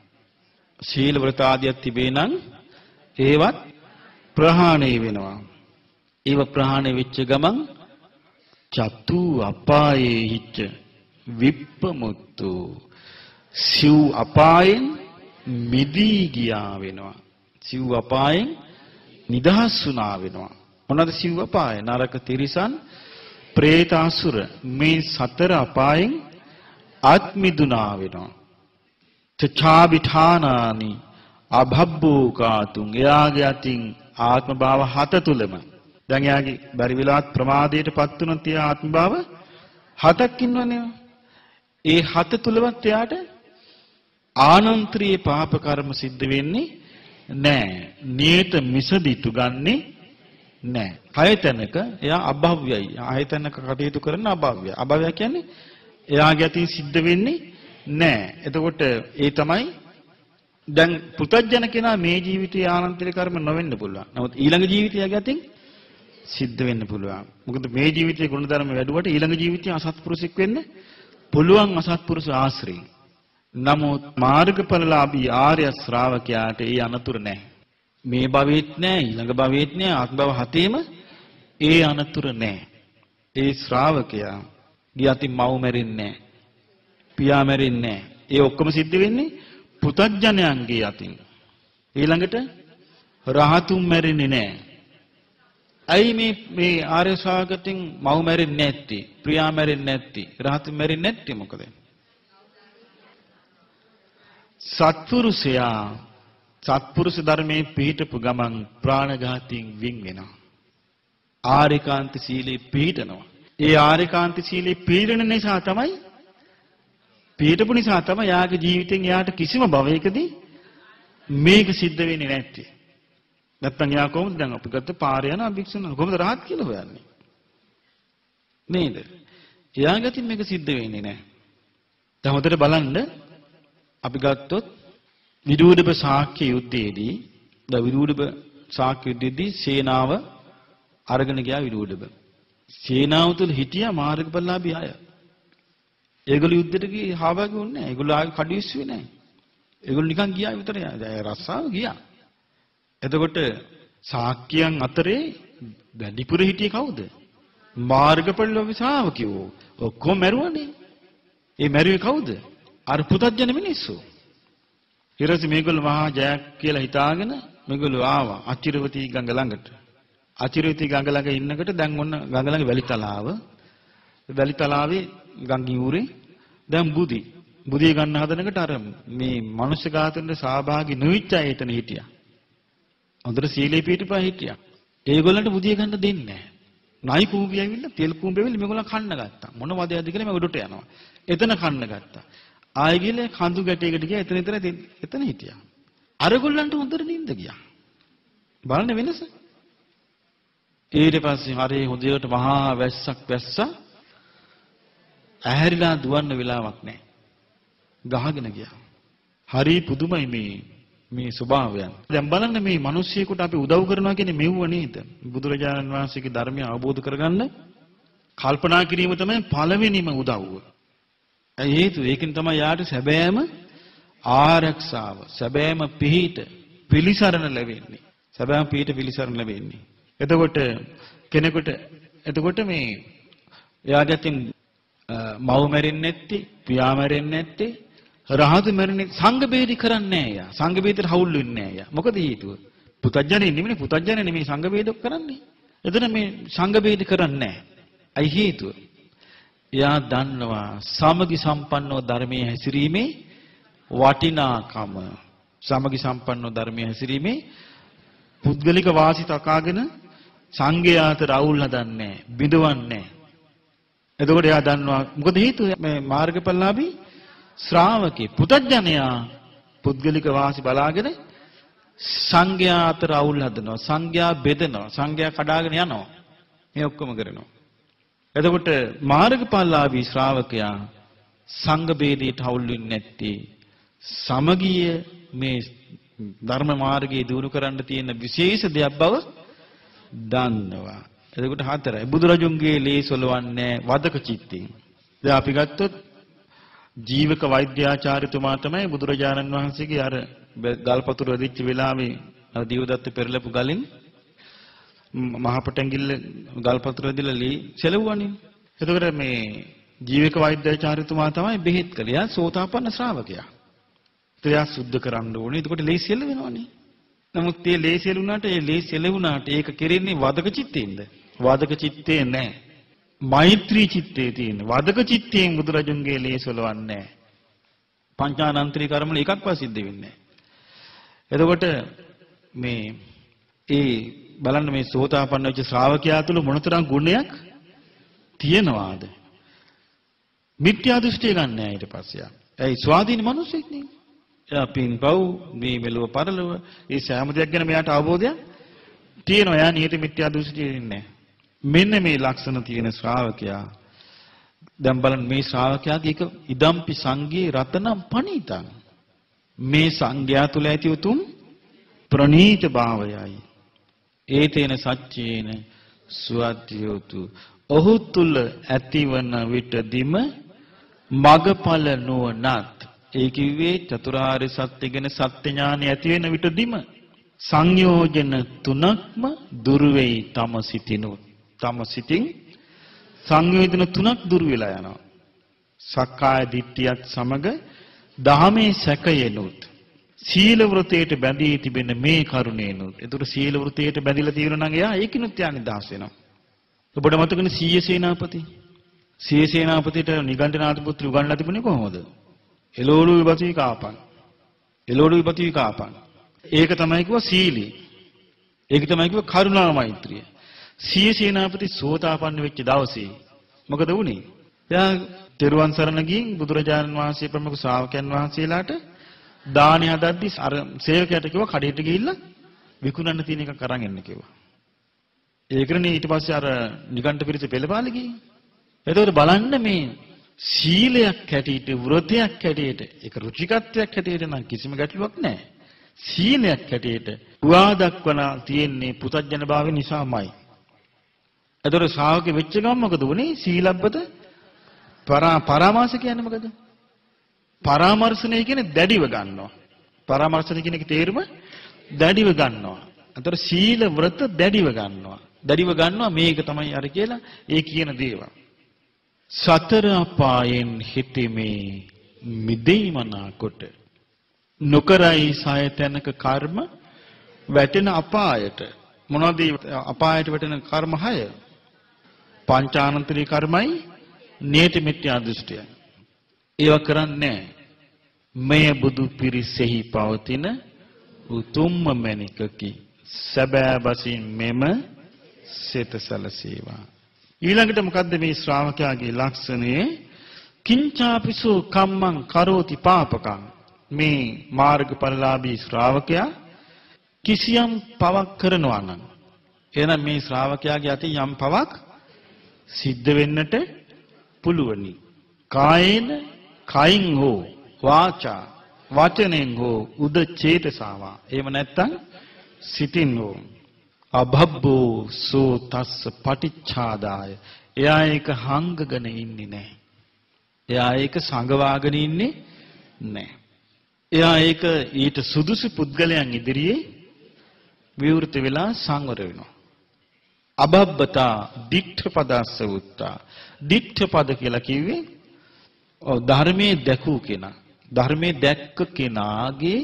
නම් ඒවත් ප්‍රහාණය වෙනවා. ඒව ප්‍රහාණය වෙච්ච ගමන් චතු අපායේ හිච්ච විප්පමුත්තු සිව් අපායෙන් මිදී ගියා වෙනවා. සිව් අපායෙන් නිදහස් වුණා වෙනවා. මොනවාද සිව් අපාය? නරක තිරිසන් പ്രേත අසුර මේ සතර අපායෙන් ආත්මිදුනා වෙනවා. චාබිඨානානි අභබ්බෝකාතුං එයාගේ අතින් ආත්ම භාව හත තුලම දැන් එයාගේ බැරි වෙලාවත් ප්‍රමාදයටපත් වුණොත් එයා ආත්ම භාව හතක් ඉන්නවනේ. ඒ හත තුලවත් එයාට ආනන්ත්‍රීය පාප කර්ම සිද්ධ වෙන්නේ නැහැ. නියත මිසදිතු ගන්නෙ නැහැ. හය තැනක එයා අභව්‍යයි. හය තැනක කටයුතු කරන අභව්‍ය. අභව්‍ය කියන්නේ එයාගේ අතින් සිද්ධ වෙන්නේ නැහැ. එතකොට ඒ තමයි දැන් පුතඥ කෙනා මේ ජීවිතයේ ආනන්තරික කර්ම නොවෙන්න පුළුවන්. නමුත් ඊළඟ ජීවිතයගේ අතින් සිද්ධ වෙන්න පුළුවන්. මොකද මේ ජීවිතයේ ගුණධර්ම වැඩුවට ඊළඟ ජීවිතයේ අසත්පුරුෂෙක් වෙන්න පුළුවන් අසත්පුරුෂ ආශ්‍රයෙන්. නමුත් මාර්ගඵලලාභී ආර්ය ශ්‍රාවකයාට ඒ අනතුරු නැහැ. මේ භවෙත් නැහැ, ඊළඟ භවෙත් නැහැ, ආත්ම භව හතේම ඒ අනතුරු නැහැ. ඒ ශ්‍රාවකයා ගියතින් මව් මැරෙන්නේ නැහැ. පියා මැරෙන්නේ නැහැ. ඒ ඔක්කොම සිද්ධ වෙන්නේ පුතඥයන්ගේ අතින්. ඊළඟට රහතුන් මැරෙන්නේ නැහැ. ඇයි මේ ආර්ය ශ්‍රාවකයන් මව් මැරෙන්නේ නැත්තේ? ප්‍රියා මැරෙන්නේ නැත්තේ? රහතුන් මැරෙන්නේ නැත්තේ මොකද? සත්පුරුෂයා සත්පුරුෂ ධර්මයේ පිහිටපු ගමන් ප්‍රාණඝාතයෙන් වින් වෙනවා. ආරිකාන්ත සීලේ පිහිටනවා. ඒ ආරිකාන්ත සීලේ පිළිරණ නිසා තමයි පිහිටපු නිසා තමයි යාගේ ජීවිතෙන් යාට කිසිම භවයකදී මේක සිද්ධ වෙන්නේ නැත්තේ. නැත්තම් යා කොහොමද දැන් අපි ගත්ත පාරේ යන භික්ෂුන් කොහොමද රහත් කියලා හොයන්නේ? නේද? එයා ගතින් මේක සිද්ධ වෙන්නේ නැහැ. දැන් හොඳට බලන්න අපි ගත්තොත් විදුඩබ ශාක්‍ය යුද්ධයේදී විදුඩබ ශාක්‍ය යුද්ධයේදී සේනාව අරගෙන ගියා විදුඩබ. සේනාව තුල හිටියා මාර්ගඵලලාභී අය. ඒගොල්ලෝ යුද්ධෙට ගියේ හාබාගේ වුණේ නැහැ. ඒගොල්ලෝ ආගේ කඩිවිස්සුවේ නැහැ. ඒගොල්ලෝ නිකන් ගියා විතරයි. රස්සාව ගියා. එතකොට ශාක්‍යයන් අතරේ වැඩිපුර හිටියේ කවුද? මාර්ගඵලලාභී ශ්‍රාවකයෝ. ඔක්කොම මැරුවනේ. ඒ මැරුවේ කවුද? අර පුතත්ජන මිනිස්සු. ඊට පස්සේ මේගොල්ලෝ මහා ජයක් කියලා හිතාගෙන මේගොල්ලෝ ආවා අචිරවතී ගඟ ළඟට. අචිරවතී ගඟ ළඟ ඉන්නකොට දැන් ඔන්න ගඟ ළඟ වැලි තලාව. වැලි තලාවේ ගඟ යූරේ දැන් බුදිය ගන්න හදනකොට අර මේ මනුෂ්‍ය ඝාතනයේ සහභාගී නොවිච්ච අය එතන හිටියා. හොඳට සීලේ පිටපා හිටියා. ඒගොල්ලන්ට බුදිය ගන්න දෙන්නේ නැහැ. නයි කූඹි ඇවිල්ලා තෙල් කූඹි ඇවිල්ලා මේගොල්ලන් කන්න ගත්තා. මොන වදයක්ද කියලා මම උඩට යනවා. එතන කන්න ගත්තා. ආයෙ ගිහලා කඳු ගැටයකට ගියා. එතන හිටියා. අරගොල්ලන්ට හොඳට නිින්ද ගියා. බලන්න වෙනස. ඊට පස්සේ හරි හොඳට මහා වැස්සක් වැස්සා. ඇහැරිලා දුවන්න වෙලාවක් නැහැ. ගහගෙන ගියා. හරි පුදුමයි මේ ස්වභාවයන්. දැන් බලන්න මේ මිනිස්සෙකුට අපි උදව් කරනවා කියන්නේ මෙව්ව නේද? බුදුරජාණන් වහන්සේගේ ධර්මය අවබෝධ කරගන්න කල්පනා කිරීම තමයි පළවෙනිම උදව්ව. ඒ හේතුව ඒකෙන් තමයි යාට සැබෑම ආරක්ෂාව, සැබෑම පිහිට පිළිසරණ ලැබෙන්නේ. සැබෑම පිහිට පිළිසරණ ලැබෙන්නේ. එතකොට මේ එයාගෙන් මව් මැරෙන්නේ නැත්තේ, පියා මැරෙන්නේ නැත්තේ, රහතු මැරෙන්නේ සංඝ බේදි කරන්නේ නැහැ යා. සංඝ බේදයට හවුල් වෙන්නේ නැහැ යා. මොකද හේතුව? පුතඥයනේ නෙමෙයි පුතඥයනේ නෙමෙයි සංඝ බේදක් කරන්නේ. එතන මේ සංඝ බේදි කරන්නේ නැහැ. අයි හේතුව? එයා දන්නවා සමගි සම්පන්නව ධර්මයේ හැසිරීමේ වටිනාකම. සමගි සම්පන්නව ධර්මයේ හැසිරීමේ පුද්ගලික වාසි තකාගෙන සංඝයා අතර අවුල් හදන්නේ නැහැ, බිඳවන්නේ නැහැ. එතකොට එයා දන්නවා මොකද හේතුව? මේ මාර්ගඵලලාභී ශ්‍රාවකේ පුතඥයා පුද්ගලික වාසි බලාගෙන සංඝයා අතර අවුල් හදනවා, සංඝයා බෙදනවා, සංඝයා කඩාගෙන යනවා. මේ ඔක්කොම කරනවා. එතකොට මාර්ගඵලලාභී ශ්‍රාවකයා සංඝ ભેදයට අවුල් වෙන්නේ නැත්තේ සමගිය මේ ධර්ම මාර්ගයේ දියුණු කරන්න තියෙන විශේෂ දෙයක් බව දන්නවා. එතකොට හතරයි බුදුරජුන්ගේ ලේ සොලවන්නේ වදක චිත්තෙන්. දැන් අපි ගත්තොත් ජීවක වෛද්‍යාචාර්යතුමා තමයි බුදුරජාණන් වහන්සේගේ අර ගල්පතුර වෙදිච්ච වෙලාවේ අර දිවදත්ත පෙරලපු ගලින් මහපටැඟිල්ල ගල්පතුර වෙදිලා ලී සෙලවුවානේ. එතකොට මේ ජීවක වෛද්‍යාචාර්යතුමා තමයි බෙහෙත් කළේ. යා සෝතාපන්න ශ්‍රාවකයා. එයා සුද්ධ කරන්න ඕනේ. එතකොට ලේ සෙල වෙනවනේ. නමුත් මේ ලේ සෙලුණාට ඒ ලේ සෙලුණාට ඒක කෙරෙන්නේ වදක චිත්තෙන්ද? වදක චිත්තේ නැහැ. මෛත්‍රී චිත්තේ තියෙන. වදක චිත්තයෙන් බුදුරජුන්ගේ ලේ සොලවන්නේ නැහැ. පංචානන්තරී කර්මවල එකක්වත් සිද්ධ වෙන්නේ නැහැ. එතකොට මේ බලන්න මේ සෝතාපන්න වෙච්ච ශ්‍රාවකයා තුළ මොනතරම් ගුණයක් තියෙනවාද? මිත්‍යා දෘෂ්ටිය ගන්න නැහැ ඊට පස්සේ. ඒ ස්වාධීන මිනිසෙක් නේ. එයා පින්පව් මේ මෙලොව පරලොව ඒ සෑම දෙයක් ගැන මෙයාට අවබෝධයක් තියෙනවා. එයා නියත මිත්‍යා දෘෂ්ටියේ ඉන්නේ නැහැ. මෙන්න මේ ලක්ෂණ තියෙන ශ්‍රාවකයා දැන් බලන්න මේ ශ්‍රාවකයාගේ එක ඉදම්පි සංඝේ රතනම් පණීතං. මේ සංඝයා තුල ඇති උතුම් ප්‍රණීත භාවයයි. ඒතේන සච්චේන සුවත්‍යෝතු. ඔහු තුල ඇතිවන විටදීම මගඵල නුවණත්. ඒ කිව්වේ චතුරාර්ය සත්‍ය ගැන සත්‍ය ඥානය ඇති වෙන විටදීම සංයෝජන තුනක්ම දුර වෙයි තම සිතිනුත්. තම සිතින් සංයෝජන තුනක් දුර වෙලා යනවා. සක්කාය දිට්ඨියත් සමග දහමේ සැකයෙනුත් සීල වෘතයට බැඳී තිබෙන මේ කරුණේනුත්. ඒතර සීල වෘතයට බැඳිලා තියෙන නම් එයා ඒකිනුත් යා නිදහස් වෙනවා. ඔබට මතකනේ සීය සේනාපති. සීය සේනාපතිට නිගණ්ඨනාථ පුත්‍ර උගන්ලා තිබුණේ කොහොමද? එළෝළු විපති කාපන්. එළෝළු විපති කාපන්. ඒක තමයි කිව්වා සීලී. ඒක තමයි කිව්වා කරුණා මෛත්‍රිය. සිය සේනාපති සෝතාපන්න වෙච්ච දවසේ මොකද වුනේ? එයා තෙරුවන් සරණ ගිහින් බුදුරජාණන් වහන්සේ ප්‍රමුඛ ශ්‍රාවකයන් වහන්සේලාට දානි හදද්දි අර සේවකයාට කිව්වා කඩේට ගිහිල්ලා විකුණන්න තියෙන එකක් අරන් එන්න කිව්වා. ඒකනේ ඊට පස්සේ අර නිකණ්ඨ පිරිස පෙළපාලි ගියේ. එතකොට බලන්න මේ සීලයක් හැටියට වෘතයක් හැටියට ඒක රුචිකත්වයක් හැටියට නම් කිසිම ගැටලුවක් නැහැ. සීලයක් හැටියට උවා දක්වන තියෙන්නේ පුතඥන භාවය නිසාමයි. එතකොට ශ්‍රාවක වෙච්ච ගමන් මොකද වුනේ? සීලබ්බත පරාමාස කියන්නේ මොකද? පරාමර්ශණය කියන්නේ දැඩිව ගන්නවා. පරාමර්ශණය කියන එකේ තේරුම දැඩිව ගන්නවා. එතකොට සීල වෘත දැඩිව ගන්නවා. දැඩිව ගන්නවා මේක තමයි අර කියලා ඒ කියන දේවල්. සතර අපායෙන් හිතීමේ මිදෙයිමනා කොට නොකරයි සය තැනක කර්ම වැටෙන අපායට. මොනවද අපායට වැටෙන කර්ම 6? පංචානන්තරී කර්මයි නේති මිත්‍යා දෘෂ්ටිය. ඒවා කරන්නේ මෙය බුදු පිරිසෙහි පවතින උතුම්ම මණිකකි. සැබෑ වශයෙන් මෙම සිත සැලසේවා. ඊළඟට මොකද්ද මේ ශ්‍රාවකයාගේ ලක්ෂණය? කිංචාපිසෝ කම්මං කරෝති පාපකං. මේ මාර්ගඵලලාභී ශ්‍රාවකයා කිසියම් පවක් කරනවා නම් එහෙනම් මේ ශ්‍රාවකයාගේ අතින් යම් පවක් සිද්ධ වෙන්නට පුළුවනි. කායේන කයින් හෝ වාචා වචනෙන් හෝ උද චේතසාවා. එහෙම නැත්නම් සිතින් හෝ අභබ්බෝ සෝ තස්ස පටිච්ඡාදාය. එයා ඒක හංගගෙන ඉන්නේ නැහැ. එයා ඒක සංගවාගෙන ඉන්නේ නැහැ. එයා ඒක ඊට සුදුසු පුද්ගලයන් ඉදිරියේ විවෘත වෙලා සංවර වෙනවා. අබබ්බතා දික්ඨපදස්ස උත්තා. දික්ඨපද කියලා කිව්වේ ධර්මයේ දැකූ කෙනා. ධර්මයේ දැක්ක කෙනාගේ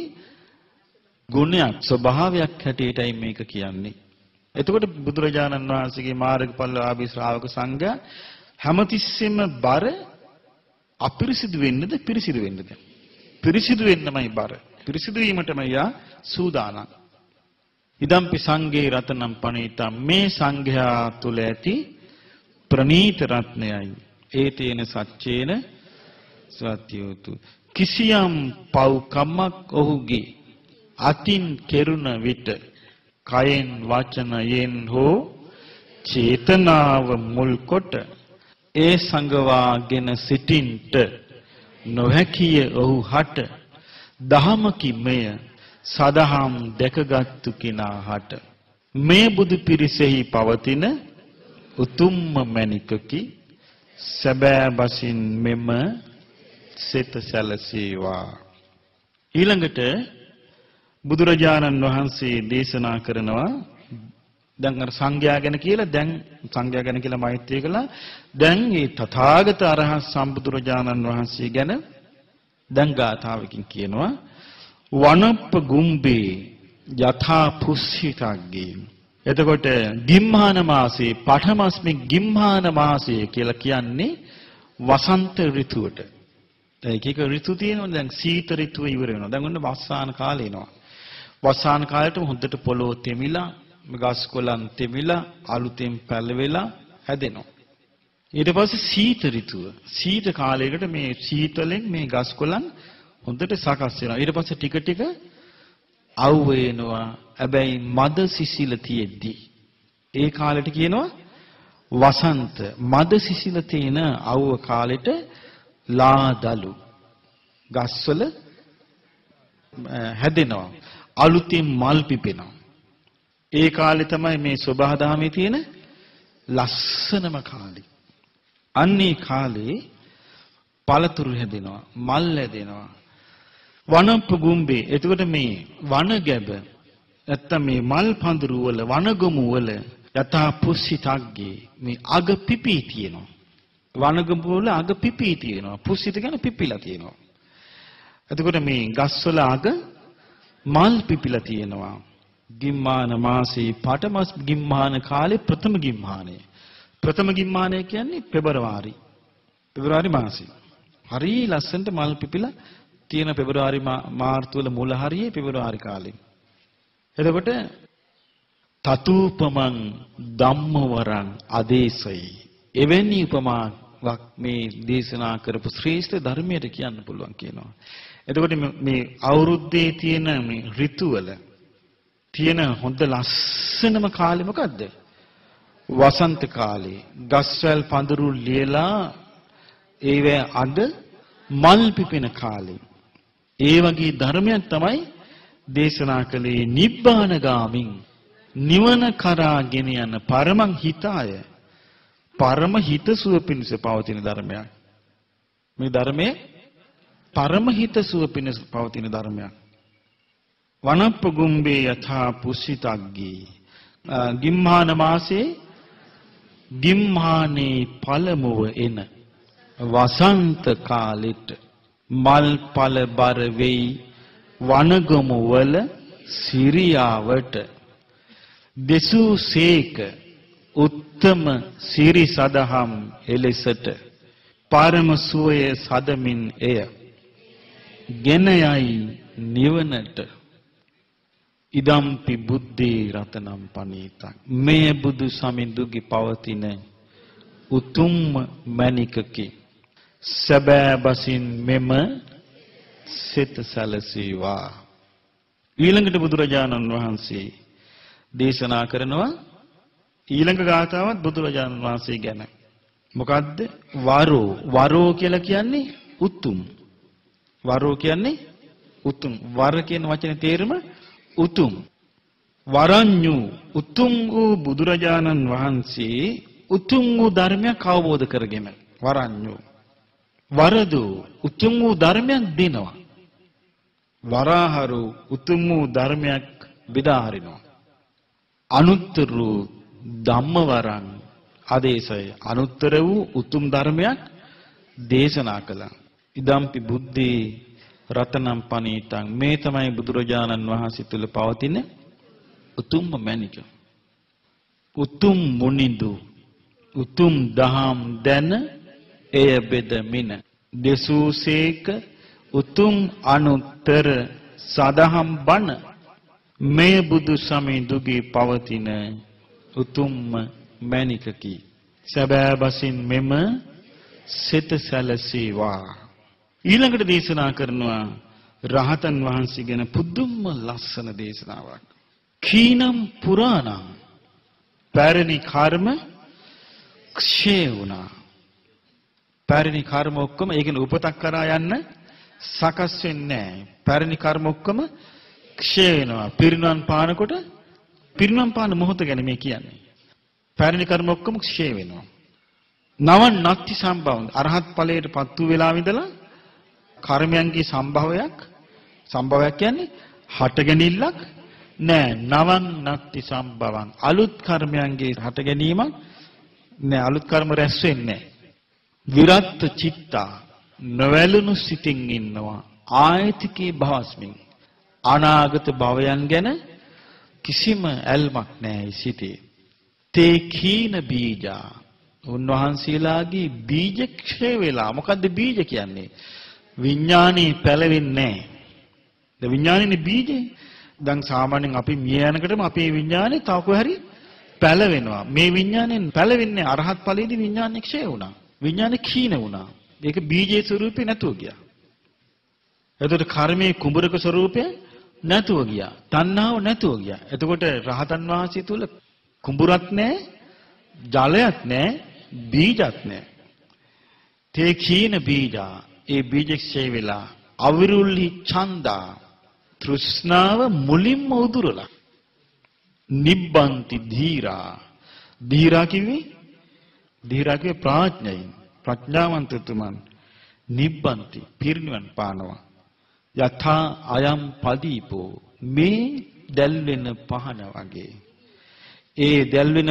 ගුණයක් ස්වභාවයක් හැටියටයි මේක කියන්නේ. එතකොට බුදුරජාණන් වහන්සේගේ මාර්ගඵලලාභී ශ්‍රාවක සංඝයා හැමතිස්සෙම බර අපිරිසිදු වෙන්නද පිරිසිදු වෙන්නද? පිරිසිදු වෙන්නමයි බර. පිරිසිදු වීමටමයි යා සූදානම්. ඉදම්පි සංඝේ රතනම් පණීතම්. මේ සංඝයා තුල ඇති ප්‍රණීත රත්නයයි. ඒතේන සච්චේන සත්‍යෝතු. කිසියම් පව් කම්මක් ඔහුගේ අතින් කෙරුණ විට කයෙන් වචනයෙන් හෝ චේතනාව මුල් කොට ඒ සංගවාගෙන සිටින්ට නොහැකිය ඔහු හට දහමකි මෙය සදහම් දැකගත්තු කෙනා හට. මේ බුදු පිරිසෙහි පවතින උතුම්ම මණිකකි. සැබෑ වශයෙන් මෙම සිත සැලසේවා. ඊළඟට බුදුරජාණන් වහන්සේ දේශනා කරනවා දැන් අර සංඝයා ගැන කියලා දැන් සංඝයා ගැන කියලා මෛත්‍රී කළා. දැන් මේ තථාගත අරහත් සම්බුදුරජාණන් වහන්සේ ගැන දැන් ගාථාවකින් කියනවා වනප්ප ගුම්බේ යථා පුස්සිතග්ගේ. එතකොට ගිම්හාන මාසේ පඨමස්මි ගිම්හාන මාසය කියලා කියන්නේ වසන්ත ඍතුවට. ඒක එක ඍතු තියෙනවා. දැන් සීත ඍතුව ඉවර වෙනවා. දැන් ඔන්න වස්සාන කාලේ එනවා. වස්සාන කාලේට හොඳට පොළොව තෙමිලා ගස් කොළන් තෙමිලා අලුතෙන් පැලවෙලා හැදෙනවා. ඊට පස්සේ සීත ඍතුව. සීත කාලයකට මේ සීතලෙන් මේ ගස් කොළන් හොඳට සකස් වෙනවා. ඊට පස්සේ ටික ටික අවු වෙනවා. හැබැයි මද සිසිල තියෙද්දි ඒ කාලෙට කියනවා වසන්ත. මද සිසිල තියෙන අවුව කාලෙට ලාදලු ගස්වල හැදෙනවා. අලුතින් මල් පිපෙනවා. ඒ කාලේ තමයි මේ සබහාදහමේ තියෙන ලස්සනම කාලේ. අන්නේ කාලේ පළතුරු හැදෙනවා, මල් හැදෙනවා. වනප්ප ගුම්බේ. එතකොට මේ වනගැබ නැත්තම් මේ මල් පඳුරු වල වනගමු වල යථා පුස්සිතග්ගේ මේ අග පිපී තියෙනවා. වනගමු වල අග පිපී තියෙනවා. පුස්සිත කියන්නේ පිපිලා තියෙනවා. එතකොට මේ ගස්වල අග මල් පිපිලා තියෙනවා. ගිම්මාන මාසේ පඨමස් ගිම්මාන කාලේ ප්‍රථම ගිම්මානය. ප්‍රථම ගිම්මානය කියන්නේ පෙබරවාරි මාසේ. හරි ලස්සනට මල් පිපිලා තියෙන පෙබරවාරි මාර්තු වල මුල හරියේ පෙබරවාරි කාලේ. එතකොට තතූපමං ධම්මවරං ආදේශයි. එවැනි උපමාවක් මේ දේශනා කරපු ශ්‍රේෂ්ඨ ධර්මයට කියන්න පුළුවන් කියනවා. එතකොට මේ අවුරුද්දේ තියෙන මේ ඍතුවල තියෙන හොඳ ලස්සනම කාලේ මොකද්ද? වසන්ත කාලේ. ගස්වැල් පඳුරු ලියලා ඒවේ අඩ මල් පිපෙන කාලේ. ඒ වගේ ධර්මයක් තමයි දේශනා කළේ නිබ්බානගාමින් නිවන කරා ගෙන යන පරමං හිතාය. පරම හිතසුව පිණිස පවතින ධර්මයක්. මේ ධර්මයේ පරම හිතසුව පිණිස පවතින ධර්මයක්. වනප්පගුම්බේ යථා පුසිතග්ගේ. ගිම්හාන මාසේ ගිම්හානේ පළමුව එන වසන්ත කාලෙට මල් පල බර වෙයි වනගොමු වල සිරියාවට දෙසූ සේක උත්තම සිරි සදහම් එලෙසට පරම සුවය සදමින් එය ගෙන යයි නිවනට ඉදම්පි බුද්ධේ රතනම් පනීතං. මේ බුදු සමිඳුගේ පවතින උතුම් මණිකකි. සබෑ බසින් මෙම සිත සැලසීවා. ඊළඟට බුදුරජාණන් වහන්සේ දේශනා කරනවා ඊළඟ ගාථාවත් බුදුරජාණන් වහන්සේ ගැන. මොකද්ද? වරෝ කියලා කියන්නේ උතුම්. වරෝ කියන්නේ උතුම්. වර කියන වචනේ තේරුම උතුම්. වරඤ්ඤු උතුම් වූ බුදුරජාණන් වහන්සේ උතුම් වූ ධර්මයක් අවබෝධ කරගෙන වරඤ්ඤු වරදු උතුම් වූ ධර්මයක් දෙනවා. වරහරු උතුම් වූ ධර්මයක් බෙදා හරිනවා. අනුත්තර වූ ධම්මවරං ආදේශය අනුත්තර වූ උතුම් ධර්මයක් දේශනා කළා. ඉදම්පි බුද්ධේ රතනම් පනීතං. මේ තමයි බුදුරජාණන් වහන්සේ තුල පවතින උතුම්ම මණික. උතුම් මුනිඳු උතුම් දහම් දැන එය බෙදමින දෙසූසේක උතුම් අනුත්තර සදහම් බණ මේ බුදු සමිඳුගේ පවතින උතුම්ම මණිකකි. සැබෑ බසින් මෙම සිත සැලසීවා. ඊළඟට දේශනා කරනවා රහතන් වහන්සේ ගැන පුදුම ලස්සන දේශනාවක්. කීනම් පුරාණං පැරණි කර්ම ක්ෂය වුණා. පැරණි කර්ම ඔක්කොම ඒ කියන්නේ උපතක් කරා යන්න සකස් වෙන්නේ නැහැ. පැරණි කර්ම ඔක්කොම ක්ෂය වෙනවා. පිරිනුවන් පානකොට පිරිනුවන් පාන මොහොත ගැන මේ කියන්නේ. පැරණි කර්ම ඔක්කොම ක්ෂය වෙනවා. නවන් නත්ති සම්භවං අරහත් ඵලයට පත් වූ වෙලාව ඉඳලා කර්මයන්ගේ සම්භවයක් කියන්නේ හටගැනිල්ලක් නෑ. නවන් නත්ති සම්භවං අලුත් කර්මයන්ගේ හට ගැනීමක් නෑ. අලුත් කර්ම රැස් වෙන්නේ නෑ. විරත් චිත්තා නොවැළුණු සිතින් ඉන්නවා. ආයතිකේ භවස්මින් අනාගත භවයන් ගැන කිසිම ඇල්මක් නෑ සිතේ. තේ කීන බීජා උන්වහන්සේලාගේ බීජ ක්ෂය වෙලා. මොකද්ද බීජ කියන්නේ? විඥානේ පැලවෙන්නේ නැහැ. විඥානේ බීජේ. දැන් සාමාන්‍යයෙන් අපි මිය යනකොටම අපේ විඥානේ තව කොහරි පැලවෙනවා. මේ විඥානේ පැලවෙන්නේ අරහත් ඵලයේදී විඥානේ ක්ෂය වුණා. විඥානේ ක්ෂීණ වුණා. ඒක බීජේ ස්වරූපේ නැතුව ගියා. එතකොට කර්මයේ කුඹරක ස්වරූපය නැතුව ගියා. තණ්හාව නැතුව ගියා. එතකොට රහතන් වහන්සේ තුල කුඹුරක් නැහැ, ජලයක් නැහැ, බීජක් නැහැ. තේ කීන බීජා ඒ බීජක්ෂය වෙලා අවිරුල්හි ඡන්දා තෘෂ්ණාව මුලින්ම උදුරලා නිබ්බන්ති ධීරා කිව්වේ ප්‍රඥයින් ප්‍රඥාවන්තතුමන් නිබ්බන්ති පිරිනිවන් පානවා. යථා අයම් පදීපෝ මේ දැල්වෙන පහන වගේ. ඒ දැල්වෙන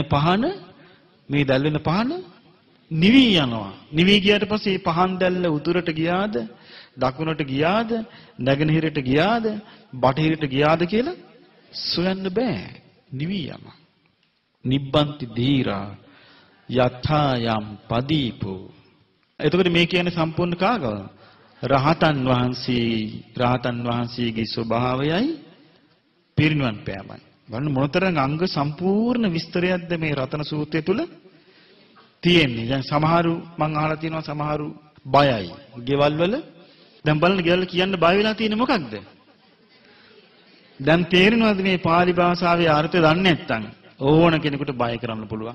පහන නිවි යනවා. නිවි ගියාට පස්සේ මේ පහන් දැල්ල උතුරට ගියාද, දකුණට ගියාද, නැගෙනහිරට ගියාද, බටහිරට ගියාද කියලා සොයන්න බෑ. නිවි යනවා. නිබ්බන්ති ධීරා යථා යම් පදීපෝ. එතකොට මේ කියන්නේ සම්පූර්ණ කාගව? රහතන් වහන්සේගේ ස්වභාවයයි පිරිනුවන් පෑමයි. බලන්න මොනතරම් අංග සම්පූර්ණ විස්තරයක්ද මේ රතන සූත්‍රය තුල තියෙන්නේ. දැන් සමහරු මං අහලා තියෙනවා සමහරු බයයි. ගෙවල් වල දැන් බලන්න ගෙවල් කියන්න බය වෙලා තියෙන්නේ මොකක්ද? දැන් තේරෙනවද මේ පාලි භාෂාවේ අර්ථය දන්නේ නැත්නම් ඕන කෙනෙකුට බය කරන්න පුළුවන්.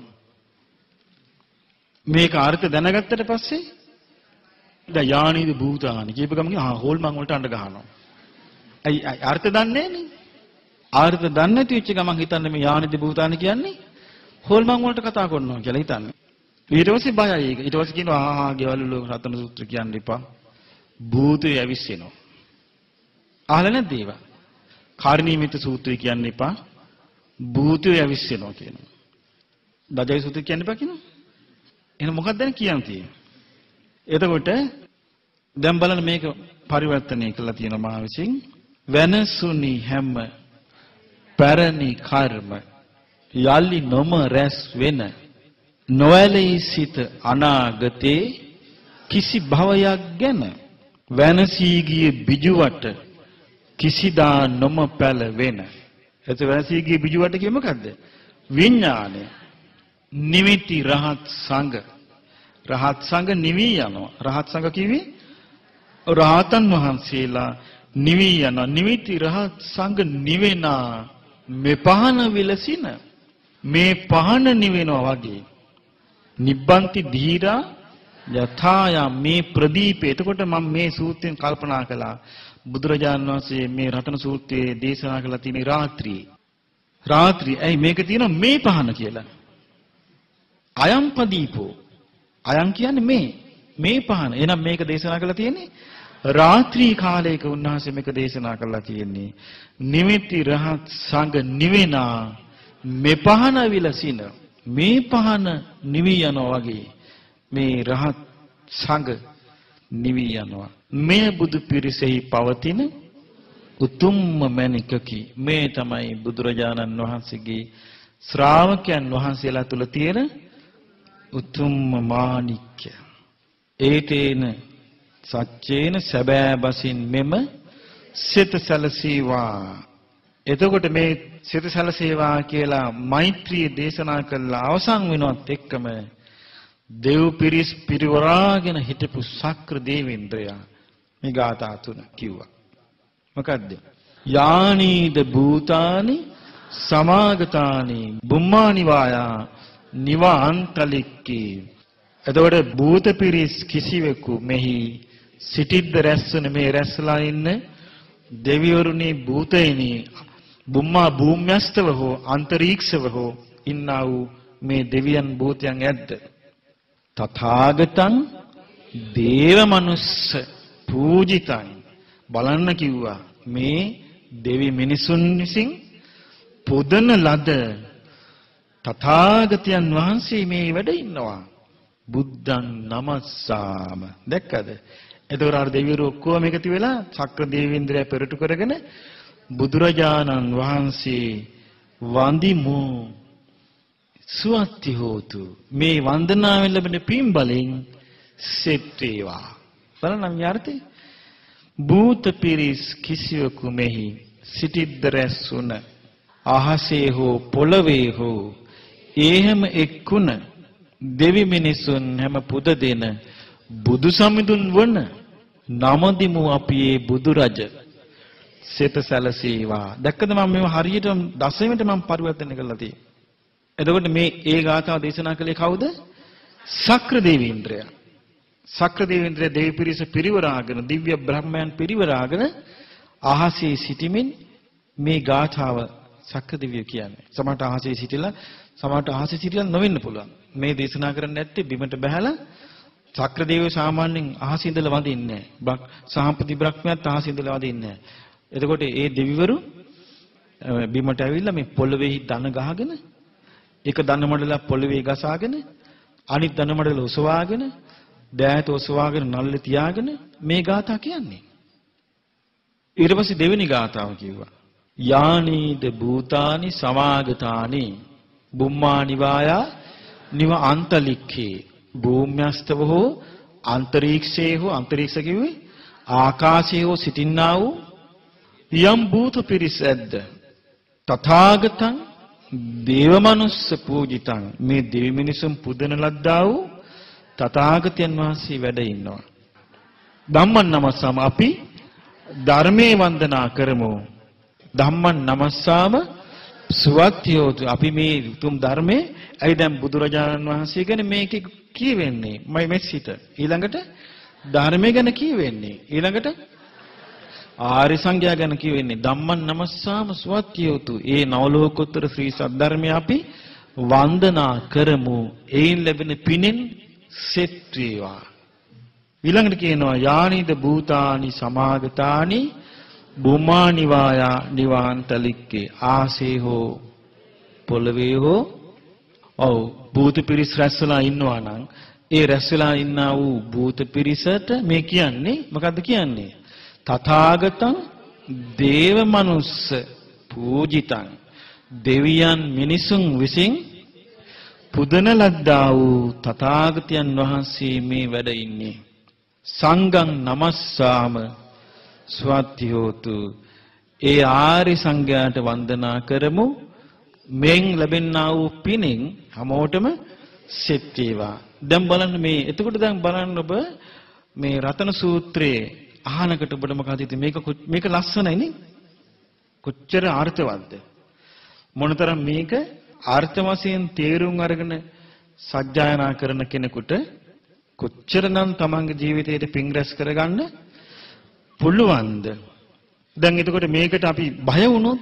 මේක අර්ථ දැනගත්තට පස්සේ දැන් යානීද භූතානි කියපු ගමන් හෝල්මන් වලට අඬ ගහනවා. ඇයි අර්ථ දන්නේ නැනේ. අර්ථ දන්නේ නැති වෙච්ච ගමන් හිතන්නේ මේ යානීද භූතානි කියන්නේ හෝල්මන් වලට කතා කරනවා කියලා හිතන්නේ. ඊට පස්සේ බයයි ඒක. ඊට පස්සේ කියනවා ගෙවල් වල රතන සූත්‍ර කියන්න එපා. භූතය ඇවිස්සෙනවා. අහලා නැද්ද ඒව? කාර්ණීමිත සූත්‍රය කියන්න එපා. භූතය ඇවිස්සෙනවා කියනවා. දජයි සූත්‍රය කියන්න එපා කියනවා. එහෙනම් මොකක්ද දැන් කියන්න තියෙන්නේ? එතකොට දැන් බලන්න මේක පරිවර්තනය කළා තියෙනවා මා විසින්. වෙනසුනි හැම පැරණි කර්ම යලි නොම රැස් වෙන නොඇලී සිට අනාගතේ කිසි භවයක් ගැන වෙනසී ගිය බිජුවට කිසිදා නොම පැලවෙන. එතකොට වෙනසී ගිය බිජුවට කිය මොකද්ද? විඥානය. නිමිති රහත් සංඝ. රහත් සංඝ නිවි යනවා. රහත් සංඝ කිව්වේ රහතන් වහන්සේලා නිවි යනවා. නිමිති රහත් සංඝ නිවෙනා මේ පහන විලසින මේ පහන නිවෙනවා වගේ. නිබ්බන්ති ධීරා යථාය මේ ප්‍රදීපය. එතකොට මම මේ සූත්‍රයෙන් කල්පනා කළා බුදුරජාණන් වහන්සේ මේ රතන සූත්‍රයේ දේශනා කළා තියෙන රාත්‍රී. ඇයි මේක තියෙනවා මේ පහන කියලා. අයම් පදීපෝ. අයම් කියන්නේ මේ පහන. එහෙනම් මේක දේශනා කළා තියෙන්නේ රාත්‍රී කාලයක උන්වහන්සේ මේක දේශනා කළා තියෙන්නේ. නිමිති රහත් සංඝ නිවෙනා මේ පහන විලසින මේ පහන නිවි යනවා වගේ මේ රහත් සංඝ නිවි යනවා. මේ බුදු පිරිසෙහි පවතින උතුම්ම මණිකකි. මේ තමයි බුදුරජාණන් වහන්සේගේ ශ්‍රාවකයන් වහන්සේලා තුල තියෙන උතුම්ම මාණික්‍ය. ඒතේන සච්චේන සැබෑ බසින් මෙම සිත සැලසීවා. එතකොට මේ සිත සැලසීවා කියලා මෛත්‍රී දේශනා කළා අවසන් වෙනවත් එක්කම දෙව් පිරිස් පිරිවරාගෙන හිටපු ශක්‍ර දේවේන්ද්‍රයා මේ ගාථා තුන කිව්වා. මොකද්ද? යානීද භූතානි සමාගතානි බුම්මානි වායා නිවාන්තලික්කේ. එතකොට භූත පිරිස් කිසිවෙකු මෙහි සිටිද්ද රැස්වන මේ රැස්ලා ඉන්න දෙවිවරුනි භූතයිනි බුම්මා භූම්‍යස්තව හෝ අන්තරීක්ෂව හෝ ඉන්නා වූ මේ දෙවියන් භූතයන් ඇද්ද? තථාගතං දේව මනුස්ස පූජිතං. බලන්න කිව්වා මේ දෙවි මිනිසුන් විසින් පුදන ලද තථාගතයන් වහන්සේ මේ වැඩ ඉන්නවා. බුද්ධං නමස්සාම. දැක්කද? එතකොට අර දෙවිවරු ඔක්කොම එකතු වෙලා ශක්‍ර දේවේන්ද්‍රය පෙරටු කරගෙන බුදුරජාණන් වහන්සේ වන්දිමු සුවත්ති හෝතු. මේ වන්දනාවෙන් ලැබෙන පින්බලෙන් සෙත් වේවා. බලන්න යාර්ථය. භූත පිරිස් කිසිවකු මෙහි සිටිද්ද රැස්ුණ අහසේ හෝ පොළවේ හෝ එහෙම එක්කුණ දෙවි මිනිසුන් හැම පුද දෙන බුදු සමිඳුන් වන නමදිමු අපි ඒ බුදු රජ සිත සැලසීවා. දැක්කද මම මේව හරියට දසෙමෙට මම පරිවර්තනය කරලා තියෙන්නේ. එතකොට මේ ඒ ගාථාව දේශනා කළේ කවුද? ශක්‍ර දේවේන්ද්‍රය. ශක්‍ර දේවේන්ද්‍රය දෙවි පිරිස පිරිවරාගෙන දිව්‍ය බ්‍රහ්මයන් පිරිවරාගෙන අහසේ සිටිමින් මේ ගාථාව ශක්‍ර දෙවියෝ කියන්නේ. සමහරට අහසේ සිටිලා සමහරට අහසේ සිටිලා නොවෙන්න පුළුවන්. මේ දේශනා කරන්නේ නැත්තේ බිමට බහැලා ශක්‍ර දේවයෝ සාමාන්‍යයෙන් අහසේ ඉඳලා වඳින්නේ නැහැ. සාම්පති බ්‍රහ්මයාත් අහසේ ඉඳලා වඳින්නේ නැහැ. එතකොට ඒ දෙවිවරු බිමට ඇවිල්ලා මේ පොළවේ දන ගහගෙන එක දන මඩලක් පොළවේ ගසාගෙන අනිත් දන මඩල ඔසවාගෙන දෑත ඔසවාගෙන නල්ල තියාගෙන මේ ගාථා කියන්නේ. ඊට පස්සේ දෙවෙනි ගාථාව කිව්වා. යානීද භූතානි සමාගතානි බුම්මානි වායා නිව අන්තලික්ඛේ. භූම්‍යස්තව හෝ අන්තරීක්ෂයේ හෝ අන්තරීක්ෂ කිව්වේ ආකාශයේ හෝ සිටින්නා වූ යම් භූත පිරිස ඇද්ද තථාගතං දේවමනුස්ස පූජිතං මේ දෙවි මිනිසුන් පුදන ලද්දා වූ තථාගතයන් වහන්සේ වැඩ ඉන්නවා. ධම්මං නමස්සාම අපි ධර්මයේ වන්දනා කරමු. ධම්මං නමස්සාම සුවත්යෝතු අපි මේ උතුම් ධර්මයේ ඇයි දැන් බුදුරජාණන් වහන්සේ ගැන මේක කියවෙන්නේ මයි මෙසිත ඊළඟට ධර්මය ගැන කියවෙන්නේ ඊළඟට ආර්ය සංඝයා ගැන කියවෙන්නේ ධම්මං නමස්සාම සුවත්යෝතු ඒ නවලෝකෝත්තර ශ්‍රී සද්ධර්මය අපි වන්දනා කරමු එයින් ලැබෙන පිනෙන් සෙත් වේවා ඊළඟට කියනවා යානිද භූතානි සමාගතානි බුමා නිවායා නිවාන්තලික්කේ ආසේ හෝ පොළවේ හෝ ඔව් භූත පිරිස් රැස්වලා ඉන්නවා නම් ඒ රැස්වලා ඉන්නා වූ භූත පිරිසට මේ කියන්නේ මොකද්ද කියන්නේ තථාගතං දේව මනුස්ස පූජිතං දෙවියන් මිනිසුන් විසින් පුදන ලද්දා වූ තථාගතයන් වහන්සේ මේ වැඩ ඉන්නේ සංඝං නමස්සාම ස්වත්තිහෝතු ඒ ආරි සංඝයාට වන්දනා කරමු මෙන් ලැබෙනා වූ පිනෙන් හැමෝටම සෙත් වේවා දැන් බලන්න මේ එතකොට දැන් බලන්න ඔබ මේ රතන සූත්‍රයේ අහනකට ඔබට මොකද හිතෙන්නේ මේක ලස්සනයි නේ කොච්චර අර්ථවත්ද මොනතරම් මේක අර්ථ වශයෙන් තේරුම් අරගෙන සජ්ජායනා කරන කෙනෙකුට කොච්චරනම් තමන්ගේ ජීවිතයට පිං රැස් කරගන්න පුළුවන්ද දැන් එතකොට මේකට අපි බය වුණොත්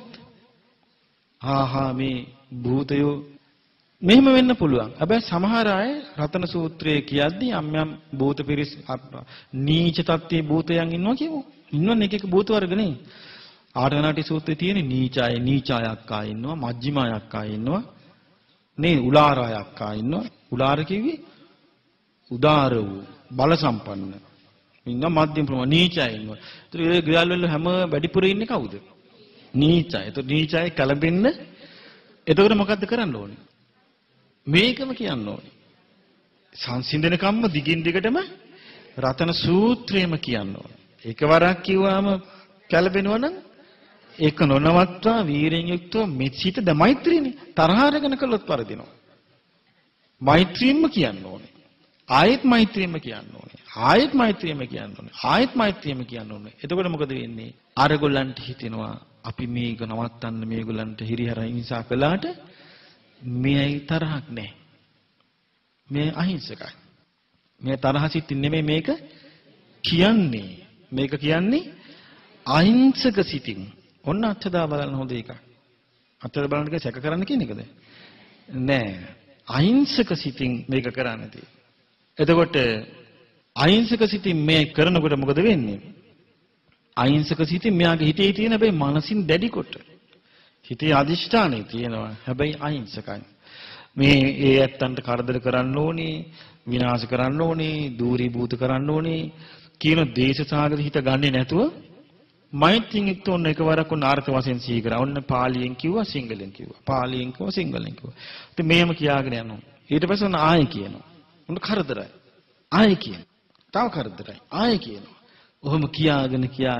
මේ භූතයෝ මෙහෙම වෙන්න පුළුවන් හැබැයි සමහර අය රතන සූත්‍රයේ කියද්දී යම් භූත පිරිස් නීච තත්ත්වයේ භූතයන් ඉන්නවා කියමු ඉන්නවනේ එක භූත වර්ග නේ ආරණාටි සූත්‍රයේ තියෙන නීචායක් ආ ඉන්නවා මජ්ක්‍ධිමායක් ආ ඉන්නවා නේ උලාරායක් ආ ඉන්නවා උලාර කිව්වේ උදාර වූ බල සම්පන්න ඉන්න මධ්‍යම ප්‍රමාණ නීචය ඉන්නවා. ඒතර ඒ ග්‍රහල් වල හැම වැඩිපුර ඉන්නේ කවුද? නීචය. ඒතර නීචය කලබෙන්න එතකොට මොකද්ද කරන්න ඕනේ? මේකම කියන්න ඕනේ. සංසිඳන කම්ම දිගින් දිගටම රතන සූත්‍රයම කියන්න ඕනේ. එකවරක් කිව්වම කලබෙනවා නම් ඒක නොනවත්වා වීරයෙන් යුක්තව මෙසිත ද මෛත්‍රියනේ. තරහ අරගෙන කළොත් පරදිනවා. මෛත්‍රියම කියන්න ඕනේ. ආයෙත් මෛත්‍රියම කියන්න ඕනේ. ආයෙත් මෛත්‍රියම කියන්න ඕනේ. ආයෙත් මෛත්‍රියම කියන්න ඕනේ. එතකොට මොකද වෙන්නේ? අරගොල්ලන්ට හිතෙනවා අපි මේක නවත්තන්න මේගොල්ලන්ට හිරිහැර හිංසා කළාට මේයි තරහක් නැහැ. මේ අහිංසකයි. මේ තරහ සිතින් නෙමෙයි මේක කියන්නේ. මේක කියන්නේ අහිංසක සිතින්. ඔන්න අත්දැක බලන්න හොඳ එකක්. අත්දැක බලන්න එක සැක කරන්න කියන එකද? නෑ. අහිංසක සිතින් මේක කරන්න තියෙන්නේ. එතකොට අහිංසක සිතින් මේ කරනකොට මොකද වෙන්නේ? අහිංසක සිතින් මෙයාගේ හිතේ තියෙන හැබැයි මනසින් දැඩි කොට. හිතේ අදිෂ්ඨානෙ තියෙනවා. හැබැයි අහිංසකයි. මේ ඒ ඇත්තන්ට කරදර කරන්න ඕනේ, විනාශ කරන්න ඕනේ, දූරීභූත කරන්න ඕනේ කියන දේශසාගත හිත ගන්නෙ නැතුව මෛත්‍රියෙන් යුක්ත ඔන්න එකවරක් ඔන්න අර්ථ වශයෙන් සිහි කරා. ඔන්න පාලියෙන් කිව්වා සිංහලෙන් කිව්වා. පාලියෙන් කිව්වා සිංහලෙන් කිව්වා. ඉතින් මෙහෙම කියාගෙන යනවා. ඊට පස්සේ ඔන්න ආයෙ කියනවා. ඔන්න කරදරයි. ආයෙ කියනවා. තව කරදරයි. ආයෙ කියනවා. ඔහොම කියාගෙන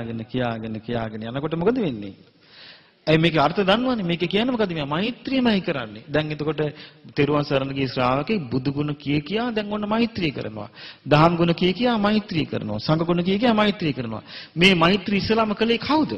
යනකොට මොකද වෙන්නේ? ඇයි මේකේ අර්ථ දන්නවනේ? මේක කියන්නේ මොකද? මේ මෛත්‍රියමයි කරන්නේ. දැන් එතකොට තෙරුවන් සරණ ගිය ශ්‍රාවකෙක් බුදු ගුණ කියා දැන් ඔන්න මෛත්‍රිය කරනවා. දහම් ගුණ කියා මෛත්‍රිය කරනවා. සංඝ ගුණ කියා මෛත්‍රිය කරනවා. මේ මෛත්‍රී ඉස්ලාම කලේ කවුද?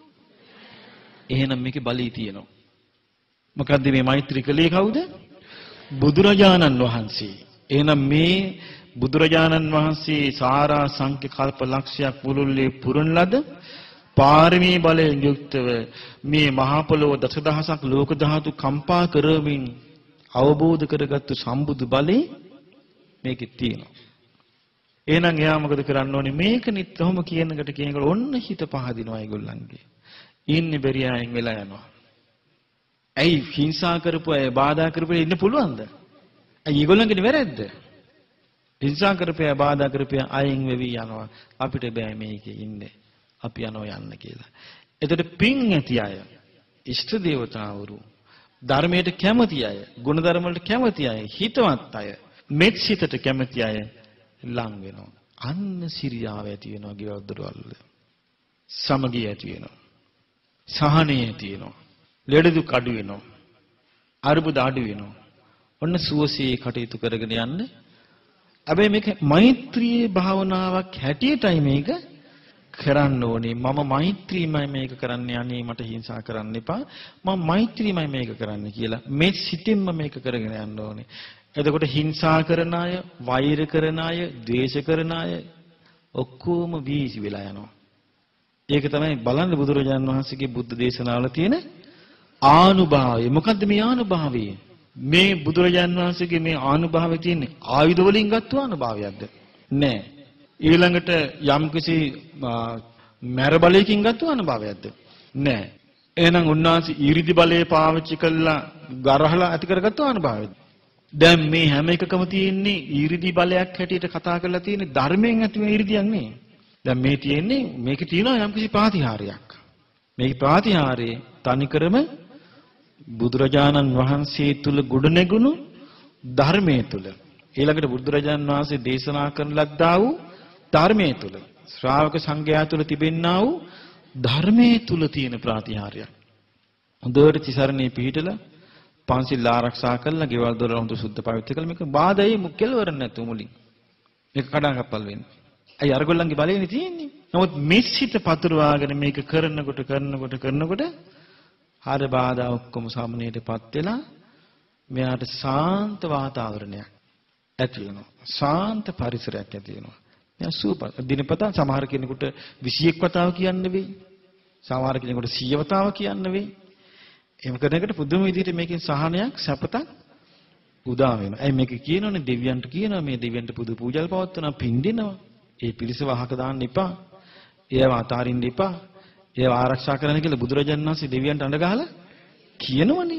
එහෙනම් මේකේ බලය තියෙනවා. මොකද්ද මේ මෛත්‍රී කලේ කවුද? බුදුරජාණන් වහන්සේ. එහෙනම් මේ බුදුරජාණන් වහන්සේ සාරා සංඛ්‍ය කල්ප ලක්ෂයක් මුළුල්ලේ පුරන ලද පාරමී බලයෙන් යුක්තව මේ මහා පොළොව දසදහසක් ලෝක ධාතු කම්පා කරමින් අවබෝධ කරගත්තු සම්බුදු බලේ මේකේ තියෙනවා. එහෙනම් එයා මොකද කරන්න ඕනේ? මේක නිතරම කියනකට ඔන්න හිත පහදිනවා ඒගොල්ලන්ගේ. ඉන්නේ බැරි අයින් වෙලා යනවා. ඇයි හිංසා කරපු අය බාධා කරපු අය ඉන්න පුළුවන්ද? ඇයි ඒගොල්ලන්ගේ වැරද්ද? හිංසා කරපු අය බාධා කරපු අය අයින් වෙවි යනවා. අපිට බෑ මේකේ ඉන්නේ. අපි යනවා යන්න කියලා. එතකොට පින් ඇති අය, ඉෂ්ට දේවතාවරු, ධර්මයට කැමති අය, ගුණධර්ම වලට කැමති අය, හිතවත් අය, මෙත් සිතට කැමති අය ලං වෙනවා. අන්න සිරියාව ඇති වෙනවා ගෙවල් දොරවල් වල. සමගිය ඇති වෙනවා. සහනය ඇති වෙනවා. ලෙඩ දුක් අඩු වෙනවා. අරුබුද අඩු වෙනවා. ඔන්න සුවසේ කටයුතු කරගෙන යන්න. හැබැයි මේක මෛත්‍රී භාවනාවක් හැටියටයි මේක කරන්න ඕනේ. මම මෛත්‍රීමයි මේක කරන්නේ. අනේ මට හිංසා කරන්න එපා. මම මෛත්‍රීමයි මේක කරන්න කියලා මේ සිතින්ම මේක කරගෙන යන්න ඕනේ. එතකොට හිංසා කරන අය, වෛර කරන අය, ද්වේෂ කරන අය ඔක්කොම වීසි වෙලා යනවා. ඒක තමයි බලන්න බුදුරජාණන් වහන්සේගේ බුද්ධ දේශනාවල තියෙන ආනුභාවය. මොකද්ද මේ ආනුභාවය? මේ බුදුරජාණන් වහන්සේගේ මේ ආනුභාවය තියෙන්නේ ආයුධ වලින් ගත්ත ආනුභාවයක්ද? නෑ. ඊළඟට යම්කිසි මර බලයකින් ගත්ත ආනුභාවයක්ද? නෑ. එහෙනම් උන්වහන්සේ ඊරිදි බලය පාවිච්චි කළා ගරහලා ඇති කරගත්ත ආනුභාවයද? දැන් මේ හැම එකකම තියෙන්නේ ඊරිදි බලයක් හැටියට කතා කරලා තියෙන්නේ ධර්මයෙන් ඇති වෙන ඊරිදියක් නේ. දැන් මේ තියෙන්නේ මේකේ තියෙනවා යම්කිසි ප්‍රාතිහාර්යයක්. මේ ප්‍රාතිහාර්යයේ තනිකරම බුදුරජාණන් වහන්සේ තුල ගොඩනැගුණු ධර්මයේ තුල ඊළඟට බුදුරජාණන් වහන්සේ දේශනා කරන ලද්දා වූ ධර්මයේ තුල ශ්‍රාවක සංඝයා තුල තිබෙන්නා වූ ධර්මයේ තුල තියෙන ප්‍රාතිහාර්යයක්. හොඳට තිසරණේ පිළිහිටලා පන්සිල් ආරක්ෂා කරලා ගෙවල් දොරවල් හොඳ සුද්ධ පවිත්‍ර කරලා මේක බාධායි මුක්කෙලවර නැතු මුලින්. මේක කඩාකප්පල් වෙන්නේ. අය අරගොල්ලන්ගේ බලයනේ තියෙන්නේ. නමුත් මෙසිත පතුරවාගෙන මේක කරනකොට හර බාධා ඔක්කොම සමනයටපත් වෙලා මෙයාට සාන්ත වාතාවරණයක් ඇති වෙනවා. සාන්ත පරිසරයක් ඇති වෙනවා. මෙයා සූප දිනපතා සමහර කෙනෙකුට 21 වතාව කියන්න වෙයි. සමහර කෙනෙකුට 100 වතාව කියන්න වෙයි. එහෙම කරනකොට පුදුම විදිහට මේකෙන් සහනයක් සැපතක් උදා වෙනවා. ඇයි මේක කියනෝනේ දෙවියන්ට කියනවා මේ දෙවියන්ට පුදු පූජාල් පවත්වනවා පින් දෙනවා. ඒ පිරිස වහක දාන්න එපා. ඒව අතාරින්න එපා. ඒව ආරක්ෂා කරන්න කියලා බුදුරජාණන් වහන්සේ දෙවියන්ට අඬ ගහලා කියනවනේ.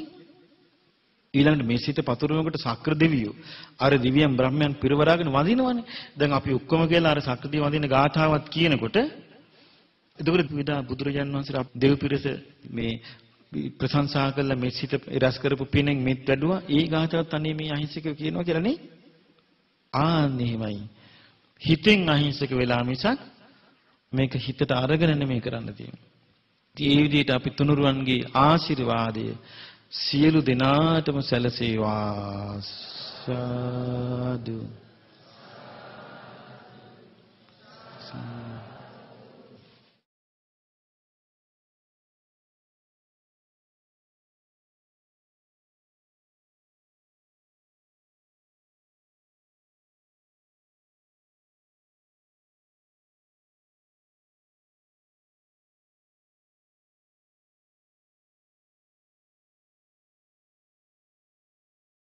ඊළඟට මේ සිත පතුරවනකොට සක්‍ර දෙවියෝ අර දිව්‍යයන් බ්‍රහ්මයන් පිරවරාගෙන වඳිනවනේ. දැන් අපි ඔක්කොම කියලා අර සක්‍ර දෙවියන් වඳින ගාථාවත් කියනකොට එතකොට විදා බුදුරජාණන් වහන්සේ දෙව් පිරිස මේ ප්‍රශංසා කළා මේ සිත ඉරස් කරපු පිනෙන් මෙත් වැඩුවා. ඒ ගාථාවත් අනේ මේ අහිංසකව කියනවා කියලා නේ. එහෙමයි. හිතෙන් අහිංසක වෙලා මිසක් මේක හිතට අරගෙන නෙමෙයි කරන්න තියෙන්නේ. ඒ විදිහට අපි තුනුරුවන්ගේ ආශිර්වාදය සියලු දෙනාටම සැලසේවා. සාදු